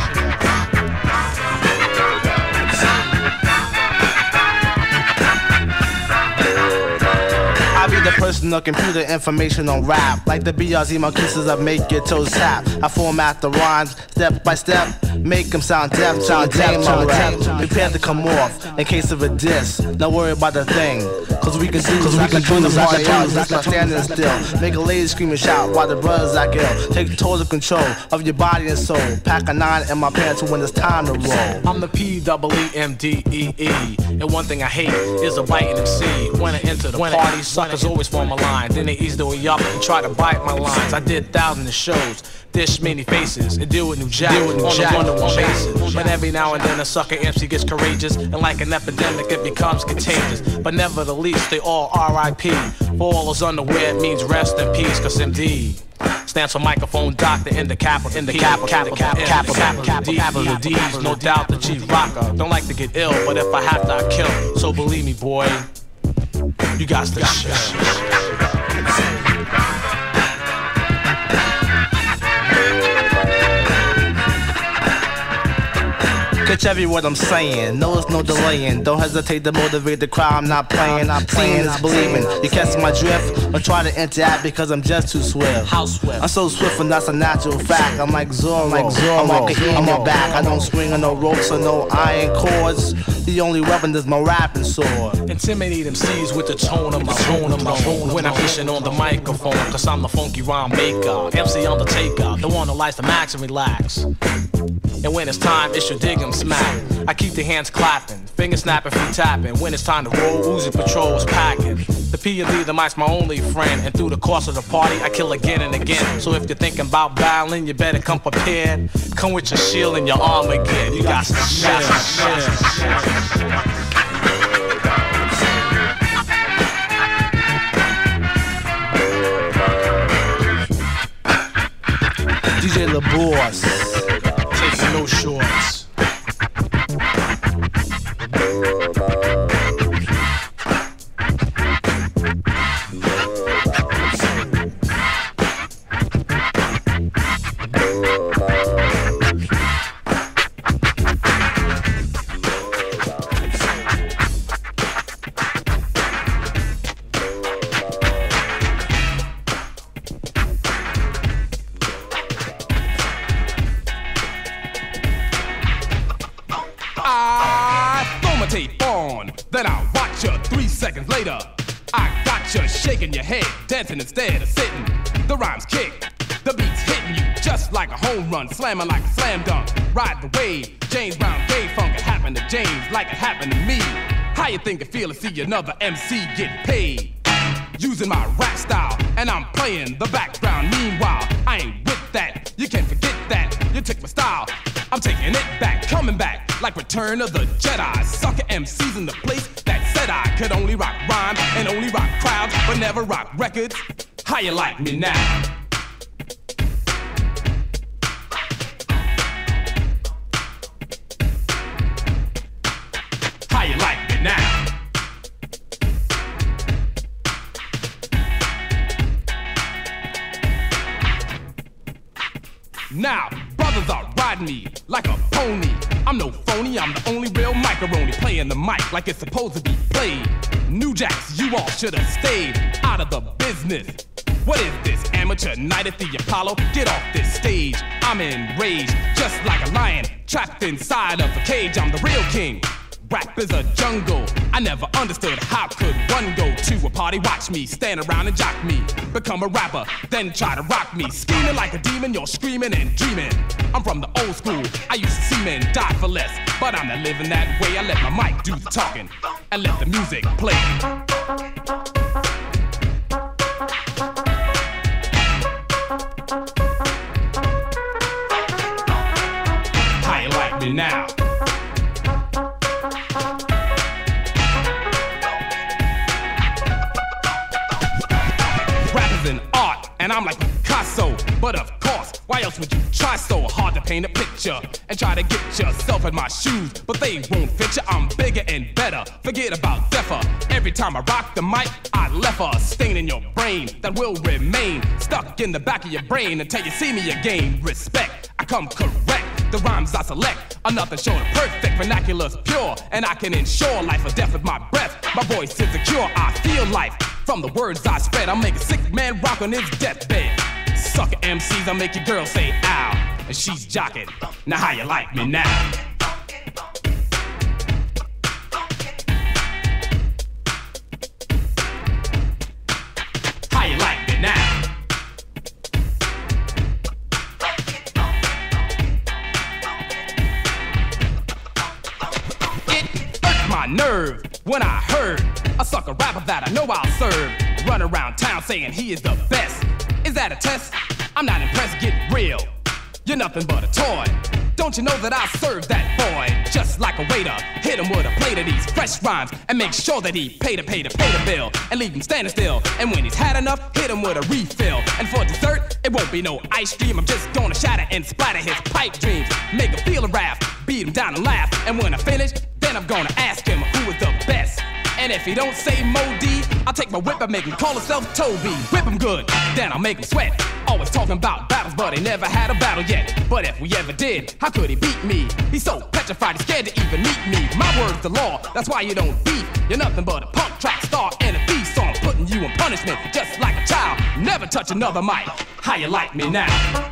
I be the personal computer information on rap. Like the B R Z Marquises that make your toes tap. I format the rhymes step by step. Make them sound deaf, sound deaf, sound deaf. Prepare to come off in case of a diss. Don't worry about the thing, cause we can do Cause we can do the party out, that's not standing still. Make a lady scream and shout while the brothers act ill. Take total control of your body and soul. Pack a nine in my pants when it's time to roll.
I'm the P double E M D E E. And one thing I hate is a biting M C. When I enter the party, suckers always form a line. Then they ease the way up and try to bite my lines. I did thousands of shows, dish many faces, and deal with New Jack on a one-to-one basis. But every now and then a sucker M C gets courageous, and like an epidemic it becomes contagious. But never the least, they all R I P. For all those unaware, it means rest in peace, cause M D stands for microphone doctor in the capital, in the capital, capital, capital, capital, capital, D's, no doubt the chief rocker. Don't like to get ill, but if I have to, I kill. So believe me, boy, you got to chill.
Catch every word I'm saying, no it's no delaying. Don't hesitate to motivate the crowd, I'm not playing. I'm Seeing is believing, you catch my drift. Or try to interact because I'm just too swift.
How swift?
I'm so swift and that's a natural fact. I'm like Zorro, like Zorro. I'm like a I'm a back. I don't swing on no ropes or no iron cords. The only weapon is my rapping sword.
Intimidate M Cs with the tone of my tone of my tone. When I'm pushing on the microphone, cause I'm the funky rhyme maker. M C Undertaker, the one who likes to max and relax. And when it's time, it's your dig 'em smack. I keep the hands clapping, fingers snapping, feet tapping. When it's time to roll, Uzi patrols packing. The P and D, the mic's my only friend. And through the course of the party, I kill again and again. So if you're thinking about battling, you better come prepared. Come with your shield and your arm again. You got to shit.
D J LaBoss,
taking no shorts.
Then I watch you three seconds later. I got you shaking your head, dancing instead of sitting. The rhymes kick, the beat's hitting you just like a home run, slamming like a slam dunk. Ride the wave, James Brown gay funk. It happened to James like it happened to me. How you think it feel to see another M C get paid? Using my rap style, and I'm playing the background. Meanwhile, I ain't with that. You can't forget that. You took my style. I'm taking it back, coming back like Return of the Jedi. Sucker M Cs in the place that said I could only rock rhyme and only rock crowds, but never rock records. How you like me now? How you like me now? Now, brothers are riding me like a pony. I'm no phony, I'm the only real macaroni, playing the mic like it's supposed to be played. New Jacks, you all should have stayed out of the business. What is this, amateur night at the Apollo? Get off this stage, I'm enraged, just like a lion trapped inside of a cage. I'm the real king. Rap is a jungle. I never understood how could one go to a party, watch me stand around and jock me, become a rapper, then try to rock me, scheming like a demon. You're screaming and dreaming. I'm from the old school. I used to see men die for less, but I'm not living that way. I let my mic do the talking and let the music play. How you like me now? An art, and I'm like Picasso. But of course, why else would you try so hard to paint a picture and try to get yourself in my shoes? But they won't fit you, I'm bigger and better. Forget about Zephyr. Every time I rock the mic, I left a stain in your brain that will remain stuck in the back of your brain until you see me again. Respect, I come correct. The rhymes I select are nothing short of perfect. Vernacular's pure, and I can ensure life or death with my breath. My voice is a cure, I feel life from the words I spread. I'll make a sick man rock on his deathbed. Sucker M Cs, I'll make your girl say ow, and she's jocking. Now how you like me now? How you like me now? My nerve when I heard a sucker rapper that I know I'll serve run around town saying he is the best. Is that a test? I'm not impressed, get real. You're nothing but a toy. Don't you know that I serve that boy just like a waiter? Hit him with a plate of these fresh rhymes and make sure that he pay to pay to pay the bill and leave him standing still. And when he's had enough, hit him with a refill. And for dessert, it won't be no ice cream. I'm just gonna shatter and splatter his pipe dreams. Make him feel a wrath, beat him down and laugh. And when I finish, then I'm gonna ask him who is the best. And if he don't say Mo D, I'll take my whip and make him call himself Toby. Whip him good, then I'll make him sweat. Always talking about battles, but he never had a battle yet. But if we ever did, how could he beat me? He's so petrified, he's scared to even meet me. My word's the law, that's why you don't beef. You're nothing but a punk track star and a thief, so I'm putting you in punishment just like a child. Never touch another mic. How you like me now?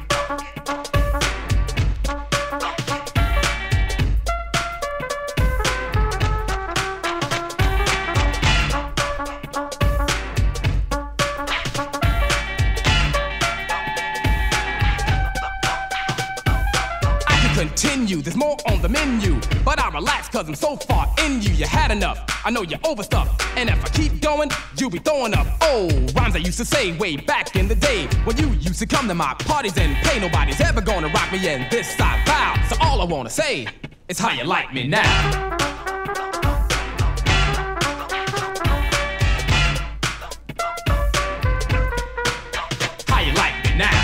Continue, there's more on the menu, but I relax cause I'm so far in you. You had enough, I know you're overstuffed, and if I keep going, you'll be throwing up. Oh, rhymes I used to say way back in the day when you used to come to my parties and pay. Nobody's ever gonna rock me, and this I vow. So all I wanna say is how you like me now. How you like me now?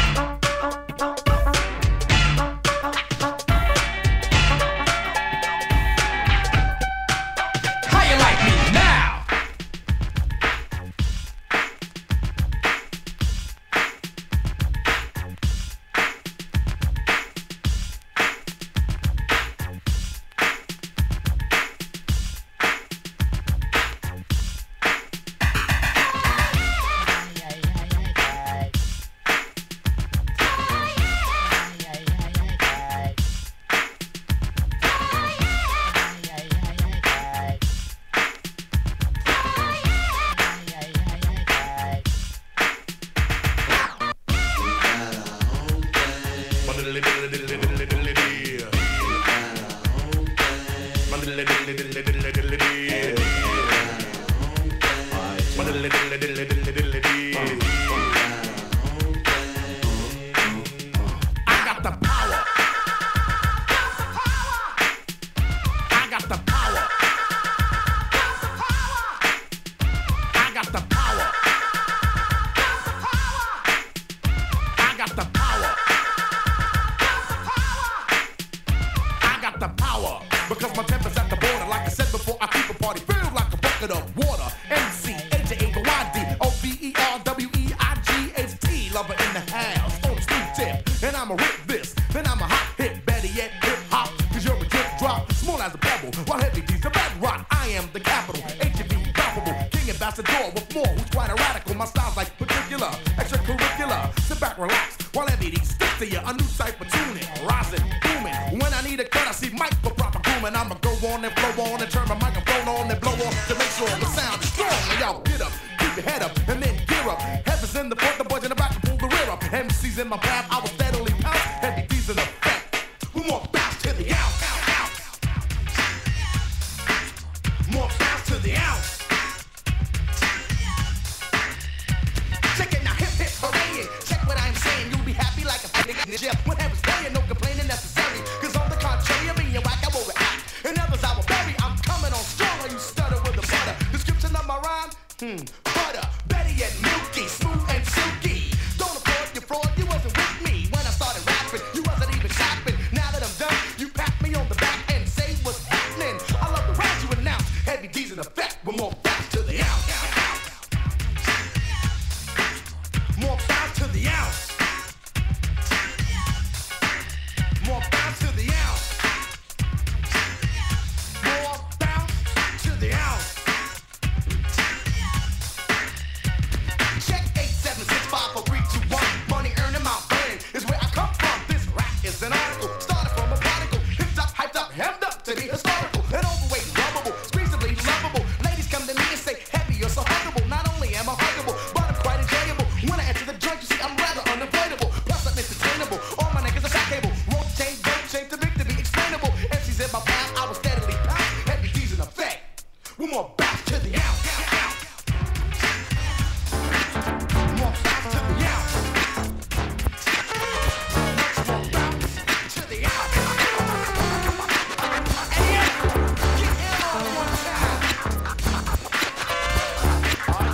Because my temper's at the border, like I said before, I keep a party filled like a bucket of water. M C H A Y D O B E R W E I G H T, lover in the house, on the street tip, and I'ma rip this rebel. While heavy D's the bedrock, I am the capital. H E B, palpable, king ambassador with more. Who's quite a radical, my style's like particular, extracurricular. Sit back, relax, while heavy D's stick to you. A new type of tuning, rising, booming. When I need a cut, I see Mike for proper grooming. I'ma go on and flow on and turn my microphone on and blow on to make sure the sound is strong. Now y'all get up, keep your head up, and then gear up. Heaven's in the front, the boys in the back to pull the rear up. M C's in my path, I was steadily pounce. Heavy D's in effect. We more bounce to the out, out, out. More bounce to the out. Check it now, hip hip hooray. Check what I'm saying, you'll be happy like a nigga in the gym. When heaven's playing, no complaining necessary. Cause on the contrary, I'm being whack, I will react. And others I will bury, I'm coming on strong. While you stutter with the butter. Description of my rhyme, hmm, butter. Better yet, milky, smooth and silky. Don't afford your fraud, you wasn't with me. When I started rapping, you wasn't even shopping. Now that I'm done, you pat me on the back and say what's happening. I love the rhymes you announce. Heavy D's in effect, with more bounce to the out. More bounce to the out. More bounce to the out. More bounce to the out. Check eight seven six five four three two one. Money earning my brain is where I come from. This rap is an article started from a particle. Hipped up, hyped up, hemmed up to be historical. An overweight, lovable, squeezably lovable. Ladies come to me and say, heavy, you're so huggable. Not only am I huggable, but I'm quite enjoyable. When I enter the joint, you see I'm rather unavoidable. Plus I'm entertainable. All my niggas are cable. Rope chain, dope chain, too big to be explainable. M C's in my path, I was steadily pound. Heavy D's in effect. One more bounce to the out. More bounce to the out. More bounce to the out. And yeah, get in on one time. Oh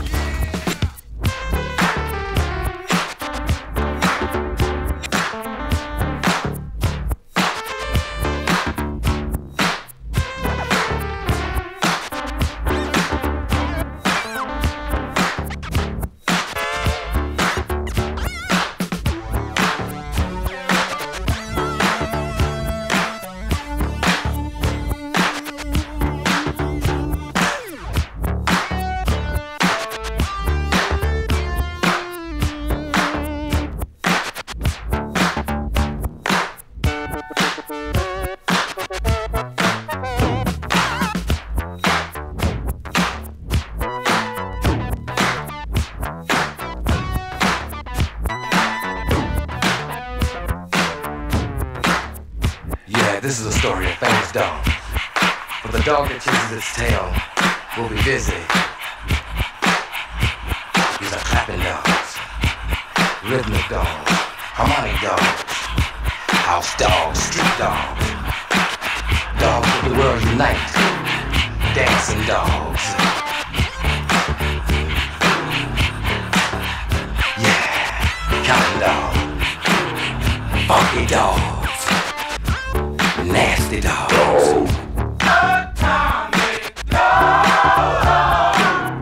Yeah, this is a story of famous dog. For the dog that chases its tail will be busy. These are clapping dogs, rhythmic dogs, harmonic dogs, house dogs, street dogs, dogs of the world unite, dancing dogs. Yeah, counting dogs, funky dogs. Nasty dogs. Atomic dog.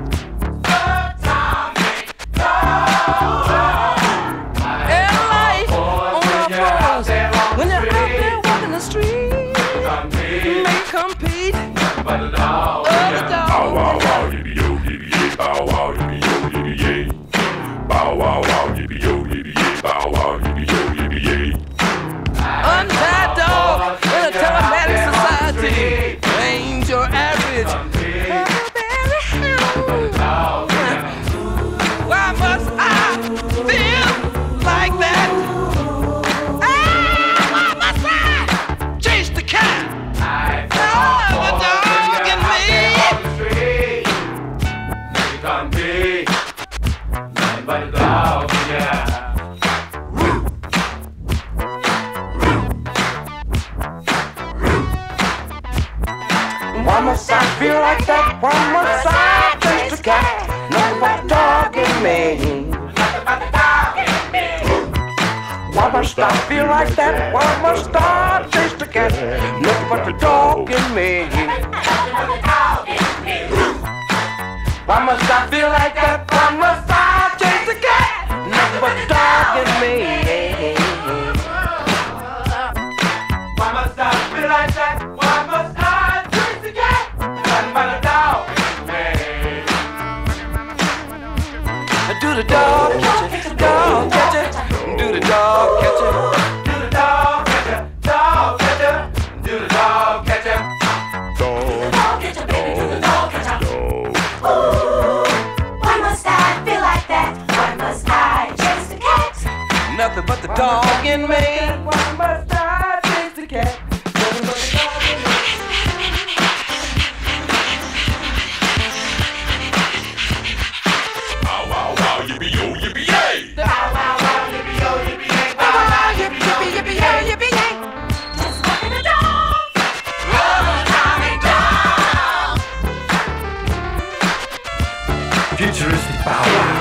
Atomic dog.
And life on our phones. When you're out there walking the street, you may compete. But the dog, other dog. Bow wow wow, yippee yo, yippee yay. Bow wow, yippee yo, yippee yay. Bow wow wow, yippee yo, yippee yay. Bow wow, yippee yo, yippee yay. Untied dog in a telematic society ain't your average. Why must I feel like that? Ah, why must I chase the cat? Oh, the dog in me. Can't be nothing but a dog, yeah. Why must I feel like that? Why must I chase the cat? Nothing but the dog in me. Nothing but the dog in me. Why must I feel like that? Why must I chase the cat? Nothing but the dog in me. Why must I feel like that? Why must I chase the cat? Nothing but the dog in me. Why must I feel like that? Why must I do
dog in Maine.
Why must I chase the cat?
Wow, wow, wow, yippee-yo, yippee-yay!
Wow, wow, wow, yippee-yo, yippee-yay. Wow, wow, yippee, yippee, yippee-yo, yippee-yay. Just walking the dog. Run, Tommy dog.
Futuristic bow wow.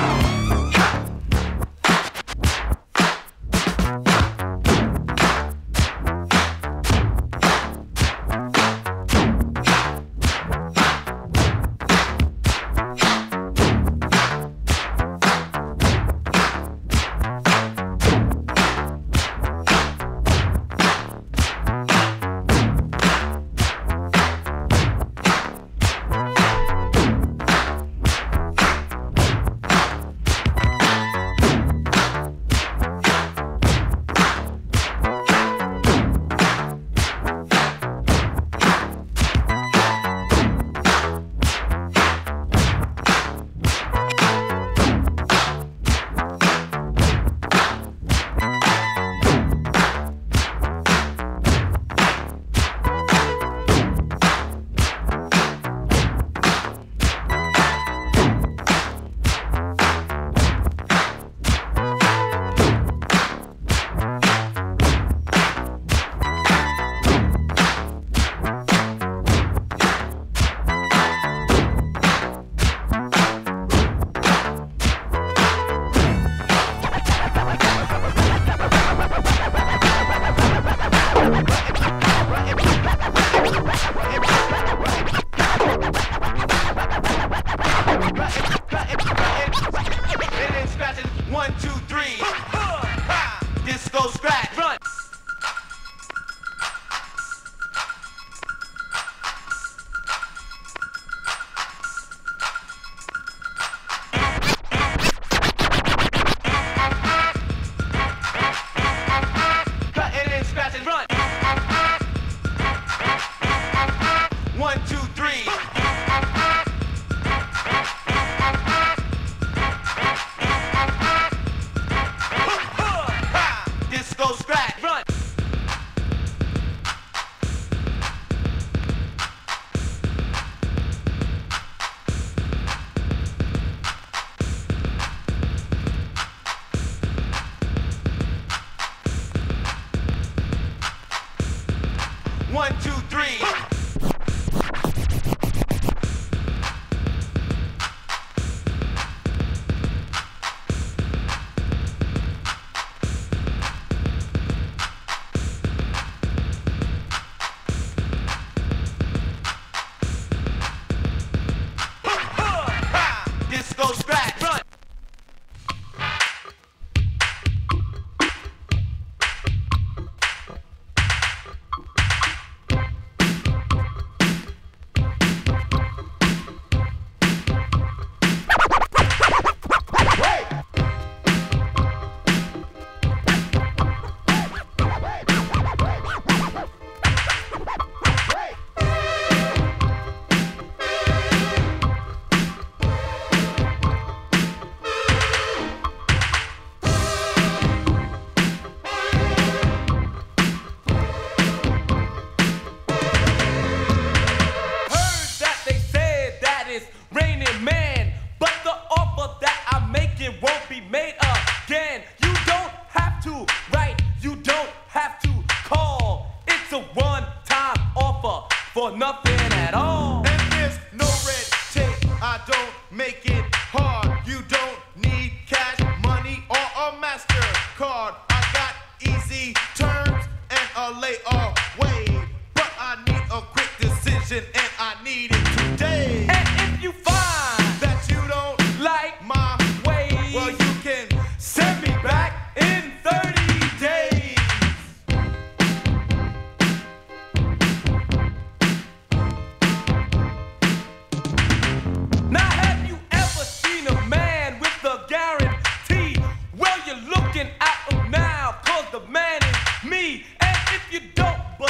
One, two, three. Disco scratch. Run. For nothing at all. And there's no red tape. I don't make it hard. You don't need cash, money, or a MasterCard. I got easy terms and a layaway. But I need a quick decision and I need it today. And if you find that you don't like my way, well, you can send me back in thirty days. Now, have you ever seen a man with a guarantee? Well, you're looking at him now, cause the man is me. And if you don't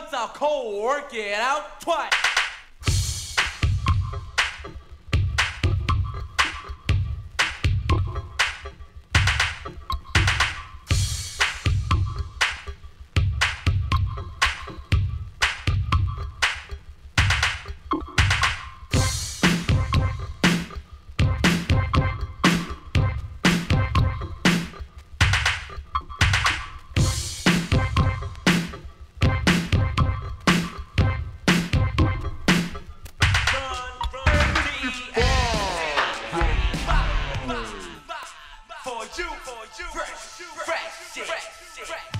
once, I'll cold work it out twice. For you, for you, fresh, fresh, fresh, fresh.